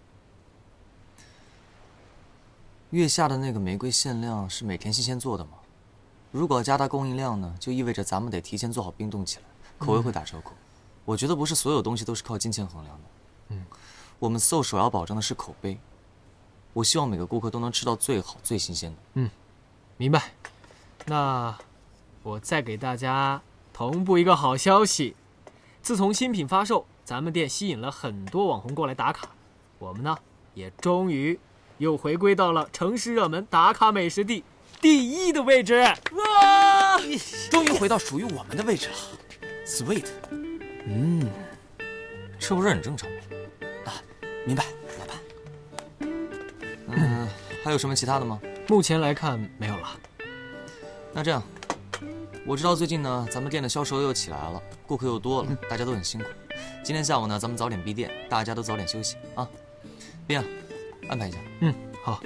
月下的那个玫瑰限量是每天新鲜做的吗？如果要加大供应量呢，就意味着咱们得提前做好冰冻起来，口味会打折扣。嗯、我觉得不是所有东西都是靠金钱衡量的。 嗯， 我们 So 首要保证的是口碑。我希望每个顾客都能吃到最好、最新鲜的。 嗯，明白。那我再给大家同步一个好消息：自从新品发售，咱们店吸引了很多网红过来打卡，我们呢也终于又回归到了城市热门打卡美食地第一的位置。 哇！终于回到属于我们的位置了 ，sweet。 嗯，这不是很正常吗？ 啊，明白，老板。 嗯，还有什么其他的吗？ 目前来看没有了。 那这样，我知道最近呢，咱们店的销售又起来了，顾客又多了，大家都很辛苦。今天下午呢，咱们早点闭店，大家都早点休息啊。冰啊，安排一下。 嗯，好。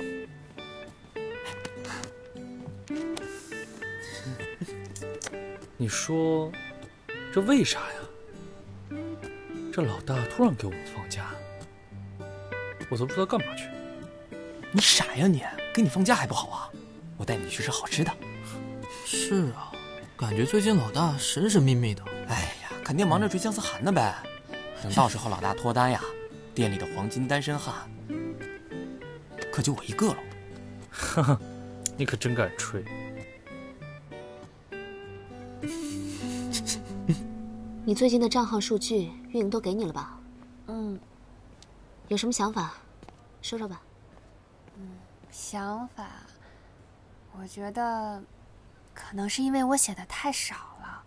你说，这为啥呀？这老大突然给我们放假，我都不知道干嘛去。 你傻呀你？给你放假还不好啊？我带你去吃好吃的。 是啊，感觉最近老大神神秘秘的。 哎呀，肯定忙着追姜思涵呢呗。等到时候老大脱单呀，店里的黄金单身汉可就我一个了。 哈哈，你可真敢吹。 你最近的账号数据运营都给你了吧？ 嗯。 有什么想法，说说吧。 嗯，想法，我觉得可能是因为我写的太少了。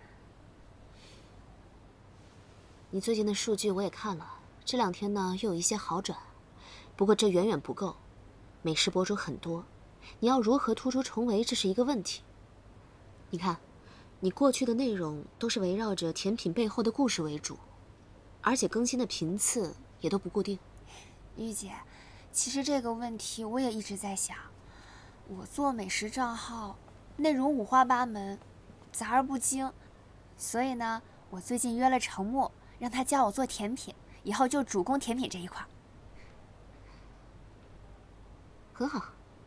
你最近的数据我也看了，这两天呢又有一些好转，不过这远远不够。美食博主很多，你要如何突出重围，这是一个问题。你看。你过去的内容都是围绕着甜品背后的故事为主，而且更新的频次也都不固定。 玉姐，其实这个问题我也一直在想。我做美食账号，内容五花八门，杂而不精，所以呢，我最近约了程木，让他教我做甜品，以后就主攻甜品这一块。 很好。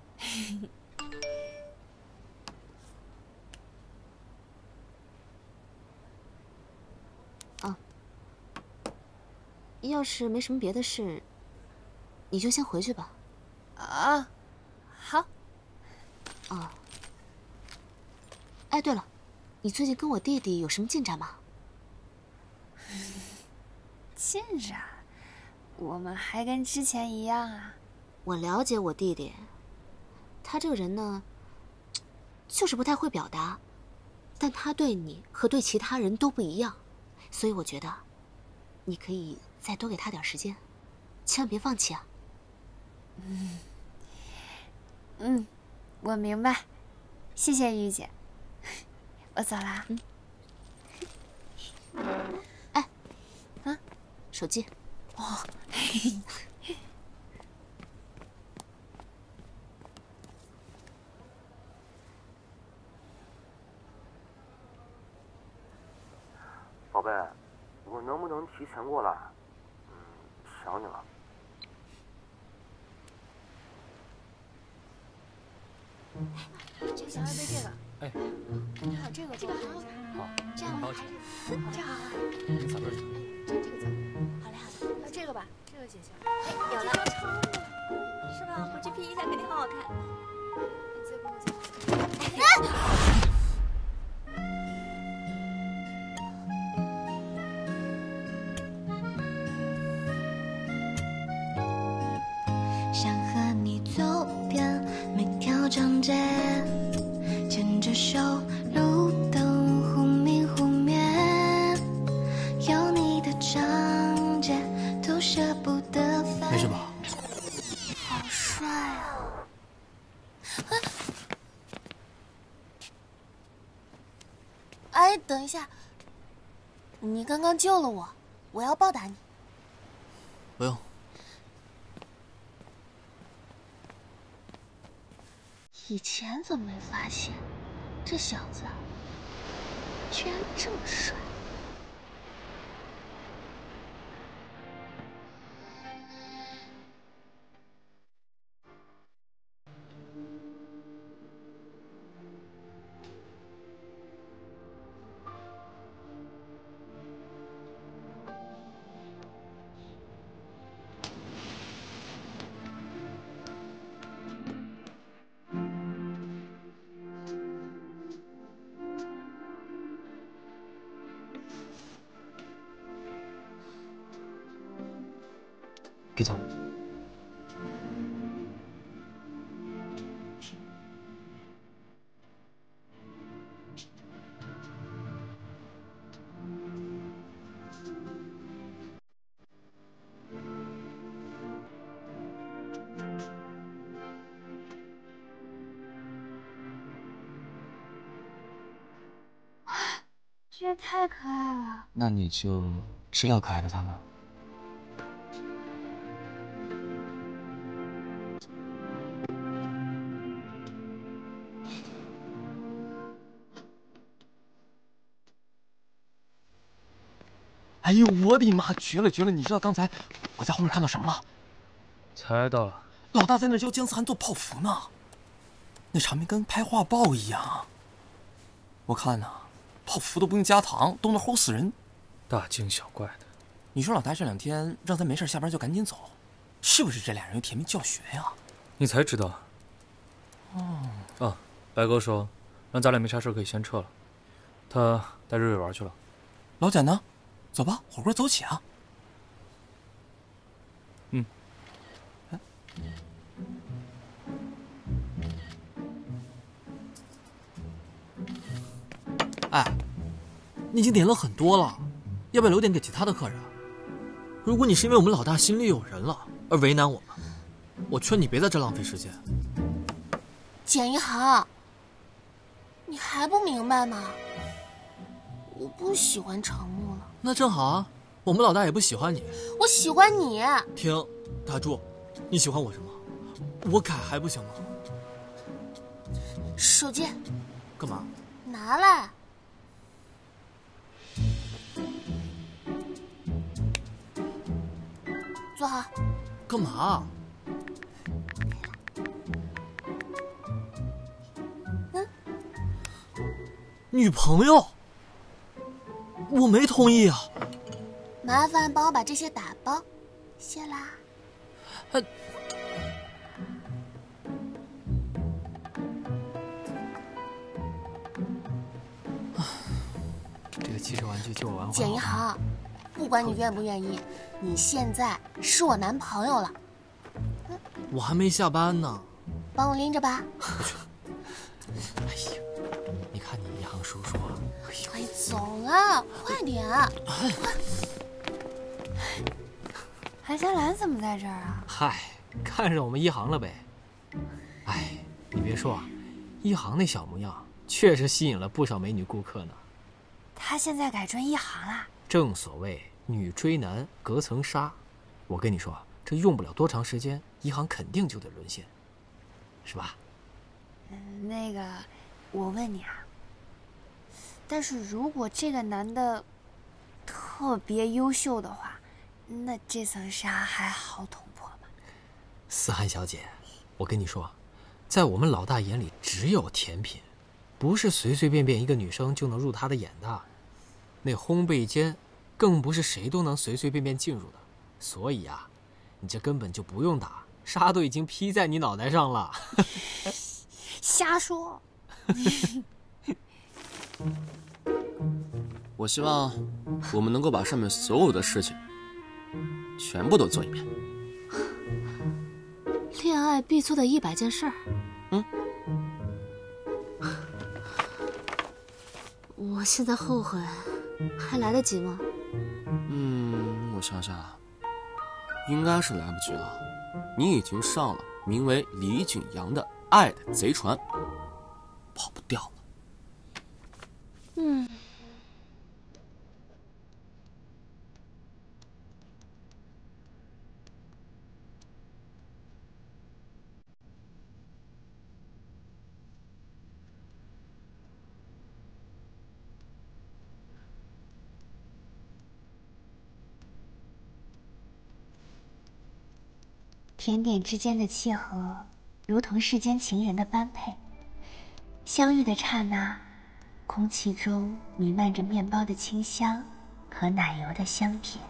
要是没什么别的事，你就先回去吧。 啊，好。 哦。哎，对了，你最近跟我弟弟有什么进展吗？ 进展？我们还跟之前一样啊。 我了解我弟弟，他这个人呢，就是不太会表达，但他对你和对其他人都不一样，所以我觉得，你可以。再多给他点时间，千万别放弃啊！ 嗯，嗯，我明白，谢谢玉姐，我走啦。 嗯。哎，啊，手机。 哦。 宝贝，我能不能提前过来？想你了。 这想要杯这个。 哎。 你好，这个这个好。 好。 这样吧，还是这样好了。 你咋这？ 这这个怎么？好嘞好嘞，那这个吧，这个也行。 哎，有了，超美，是吧？回去 P 一下，肯定很好看。 你最后再。 想和你走遍每条长街，牵着手路灯忽明忽灭，有你的长街都舍不得翻。 没事吧？ 好帅啊！啊哎，等一下，你刚刚救了我，我要报答你。 不用。 以前怎么没发现？这小子居然这么帅！ 给他。 这也太可爱了。 那你就知道可爱的他了。哎呦，我的妈，绝了绝了！你知道刚才我在后面看到什么了？ 猜到了。 老大在那教姜思涵做泡芙呢，那场面跟拍画报一样。我看呐，泡芙都不用加糖，都能齁死人。 大惊小怪的。 你说老大这两天让咱没事下班就赶紧走，是不是这俩人有甜蜜教学呀？ 你才知道。 哦。 啊，白哥说，让咱俩没啥事可以先撤了，他带瑞瑞玩去了。 老贾呢？走吧，火锅走起啊！ 嗯。 哎，你已经点了很多了，要不要留点给其他的客人？如果你是因为我们老大心里有人了而为难我们，我劝你别在这浪费时间。 简一航，你还不明白吗？我不喜欢程木了。 那正好啊，我们老大也不喜欢你。 我喜欢你。 停，打住！你喜欢我什么？我改还不行吗？ 手机。 干嘛？ 拿来。坐好。 干嘛？ 嗯。 女朋友？我没同意啊。 麻烦帮我把这些打包，谢啦。 呃。 这个汽车玩具就我玩坏了。 简一航，不管你愿不愿意，你现在是我男朋友了。 嗯、我还没下班呢。 帮我拎着吧。 哎呀，你看你一航叔叔啊。 快走了，快点！快。 韩香兰怎么在这儿啊？ 嗨，看上我们一航了呗。哎，你别说啊，一航那小模样确实吸引了不少美女顾客呢。 他现在改追一航啦。 正所谓女追男隔层纱，我跟你说，这用不了多长时间，一航肯定就得沦陷，是吧？ 嗯，那个，我问你啊，但是如果这个男的特别优秀的话，那这层纱还好捅破吗？ 思涵小姐，我跟你说，在我们老大眼里只有甜品，不是随随便便一个女生就能入他的眼的。那烘焙间更不是谁都能随随便便进入的，所以啊，你这根本就不用打，纱都已经披在你脑袋上了。 瞎说。 我希望我们能够把上面所有的事情全部都做一遍。 恋爱必做的一百件事儿。 嗯。 我现在后悔，还来得及吗？ 嗯，我想想，应该是来不及了。你已经上了名为李景阳的爱的贼船，跑不掉了。 嗯。 甜点之间的契合，如同世间情人的般配。相遇的刹那，空气中弥漫着面包的清香和奶油的香甜。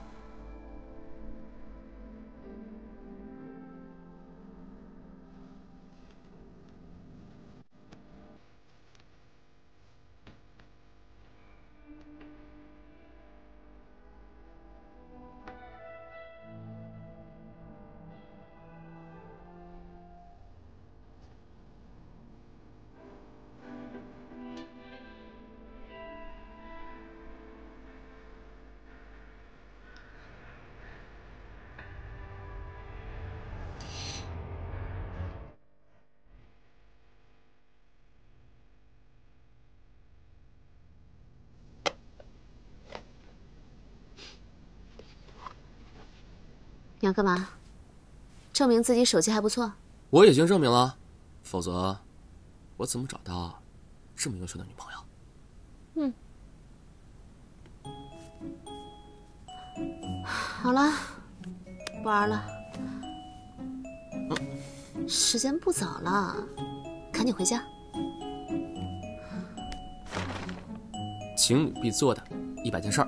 你要干嘛？证明自己手气还不错？ 我已经证明了，否则我怎么找到这么优秀的女朋友？ 嗯。好了，不玩了。嗯，时间不早了，赶紧回家。 情侣必做的一百件事儿。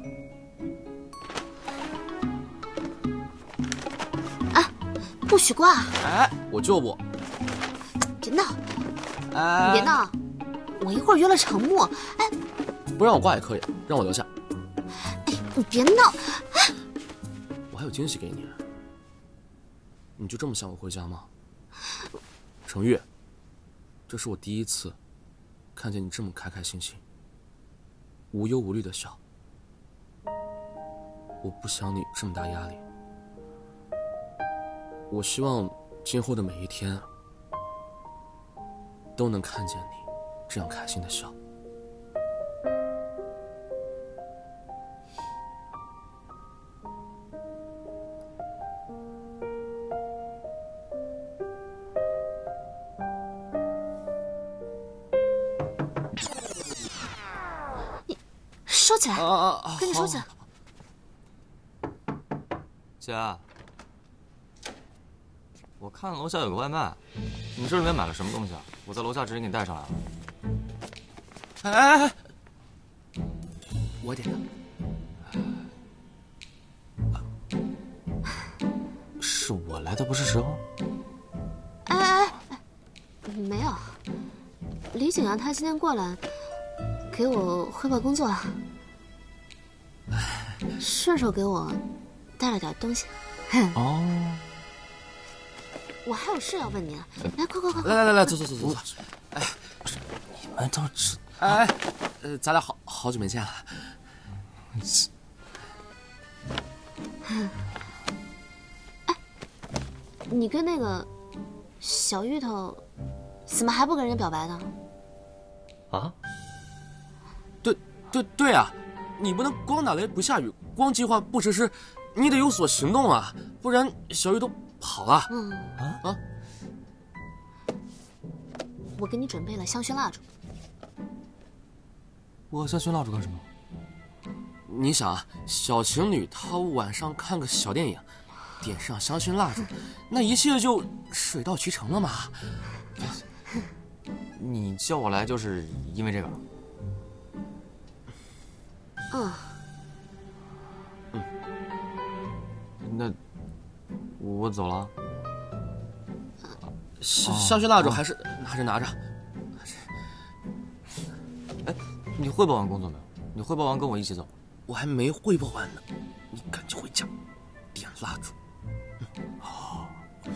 不许挂！ 哎，我就不。 别闹！ 哎， 你别闹！我一会儿约了程木，哎， 不让我挂也可以，让我留下。 哎，你别闹！哎， 我还有惊喜给你。你就这么想我回家吗？程玉，这是我第一次看见你这么开开心心、无忧无虑的笑。我不想你这么大压力。我希望今后的每一天都能看见你这样开心的笑。 你收起来！ 啊啊啊！ 赶紧收起来！ 姐。我看楼下有个外卖，你这里面买了什么东西啊？我在楼下直接给你带上来了。 哎哎哎！我点的。是我来的不是时候？ 哎哎哎，没有。李景阳他今天过来给我汇报工作啊，顺手给我带了点东西。 哦。 我还有事要问你，来，快快快！ 来来来来，走走走走走。哎， 你们都知…… 哎，呃，咱俩好好久没见了。 哎，你跟那个小芋头，怎么还不跟人家表白呢？ 啊？ 对对对啊！你不能光打雷不下雨，光计划不实施，你得有所行动啊，不然小芋头跑了。 嗯啊啊！ 我给你准备了香薰蜡烛。 我香薰蜡烛干什么？ 你想啊，小情侣他晚上看个小电影，点上香薰蜡烛，那一切就水到渠成了嘛。 你叫我来就是因为这个？ 嗯。 嗯。 那我走了。 香香薰蜡烛还是拿着拿着。 哎，你汇报完工作没有？你汇报完跟我一起走。 我还没汇报完呢，你赶紧回家，点蜡烛。好。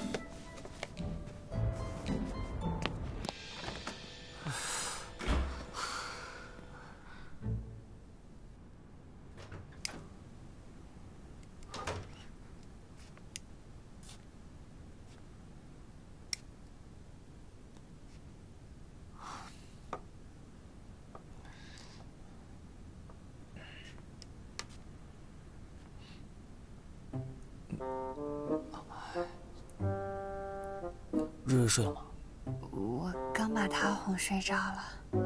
瑞瑞睡了吗？ 我刚把他哄睡着了。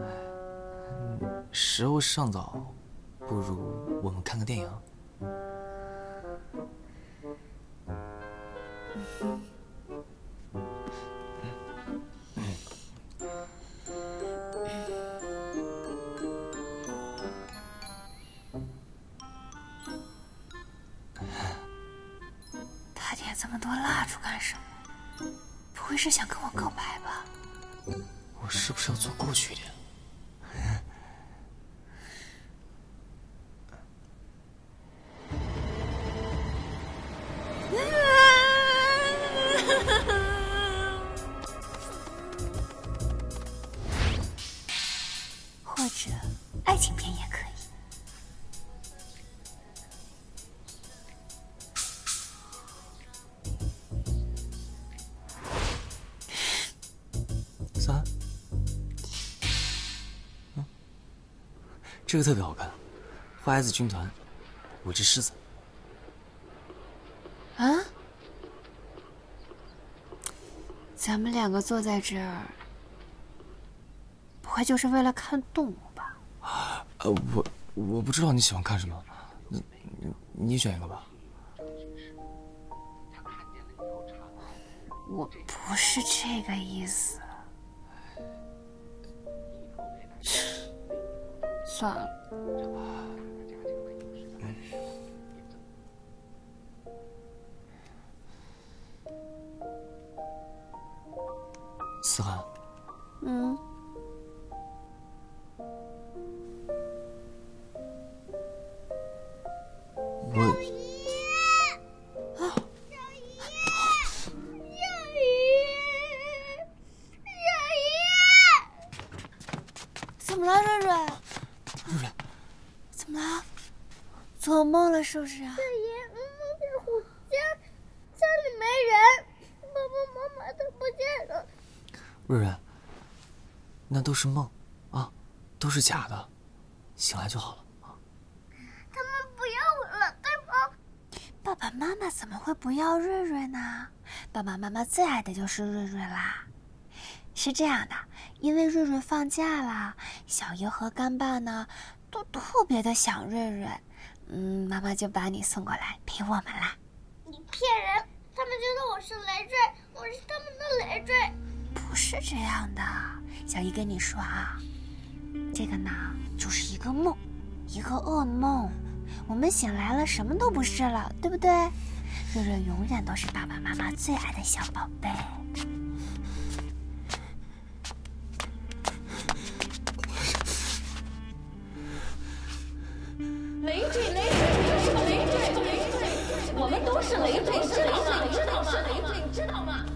时候尚早，不如我们看个电影。 打点这么多蜡烛干什么？不会是想跟我告白吧？ 我是不是要坐过去一点？ 或者爱情片也可以。 三，嗯，这个特别好看，花孩子军团，我只狮子。 啊？咱们两个坐在这儿，不会就是为了看动物吧？ 呃，我我不知道你喜欢看什么，你你你选一个吧。 我不是这个意思。算了。 思涵， 嗯。 我。 怎么了，瑞瑞？ 瑞瑞， 怎么了？做梦了是不是啊？ 大爷，梦见虎家，家里没人，爸爸妈妈都不见了。 瑞瑞，那都是梦，啊，都是假的，醒来就好了。 他们不要我了，对吗？ 爸爸妈妈怎么会不要瑞瑞呢？爸爸妈妈最爱的就是瑞瑞啦。是这样的，因为瑞瑞放假了，小爷和干爸呢都特别的想瑞瑞，嗯，妈妈就把你送过来陪我们啦。 你骗人！他们觉得我是累赘，我是他们的累赘。 不是这样的，小姨跟你说啊，这个呢就是一个梦，一个噩梦。我们醒来了，什么都不是了，对不对？瑞瑞永远都是爸爸妈妈最爱的小宝贝。 累赘，累赘，累赘，累赘，我们都是累赘，知道吗？知道吗？累赘，知道吗？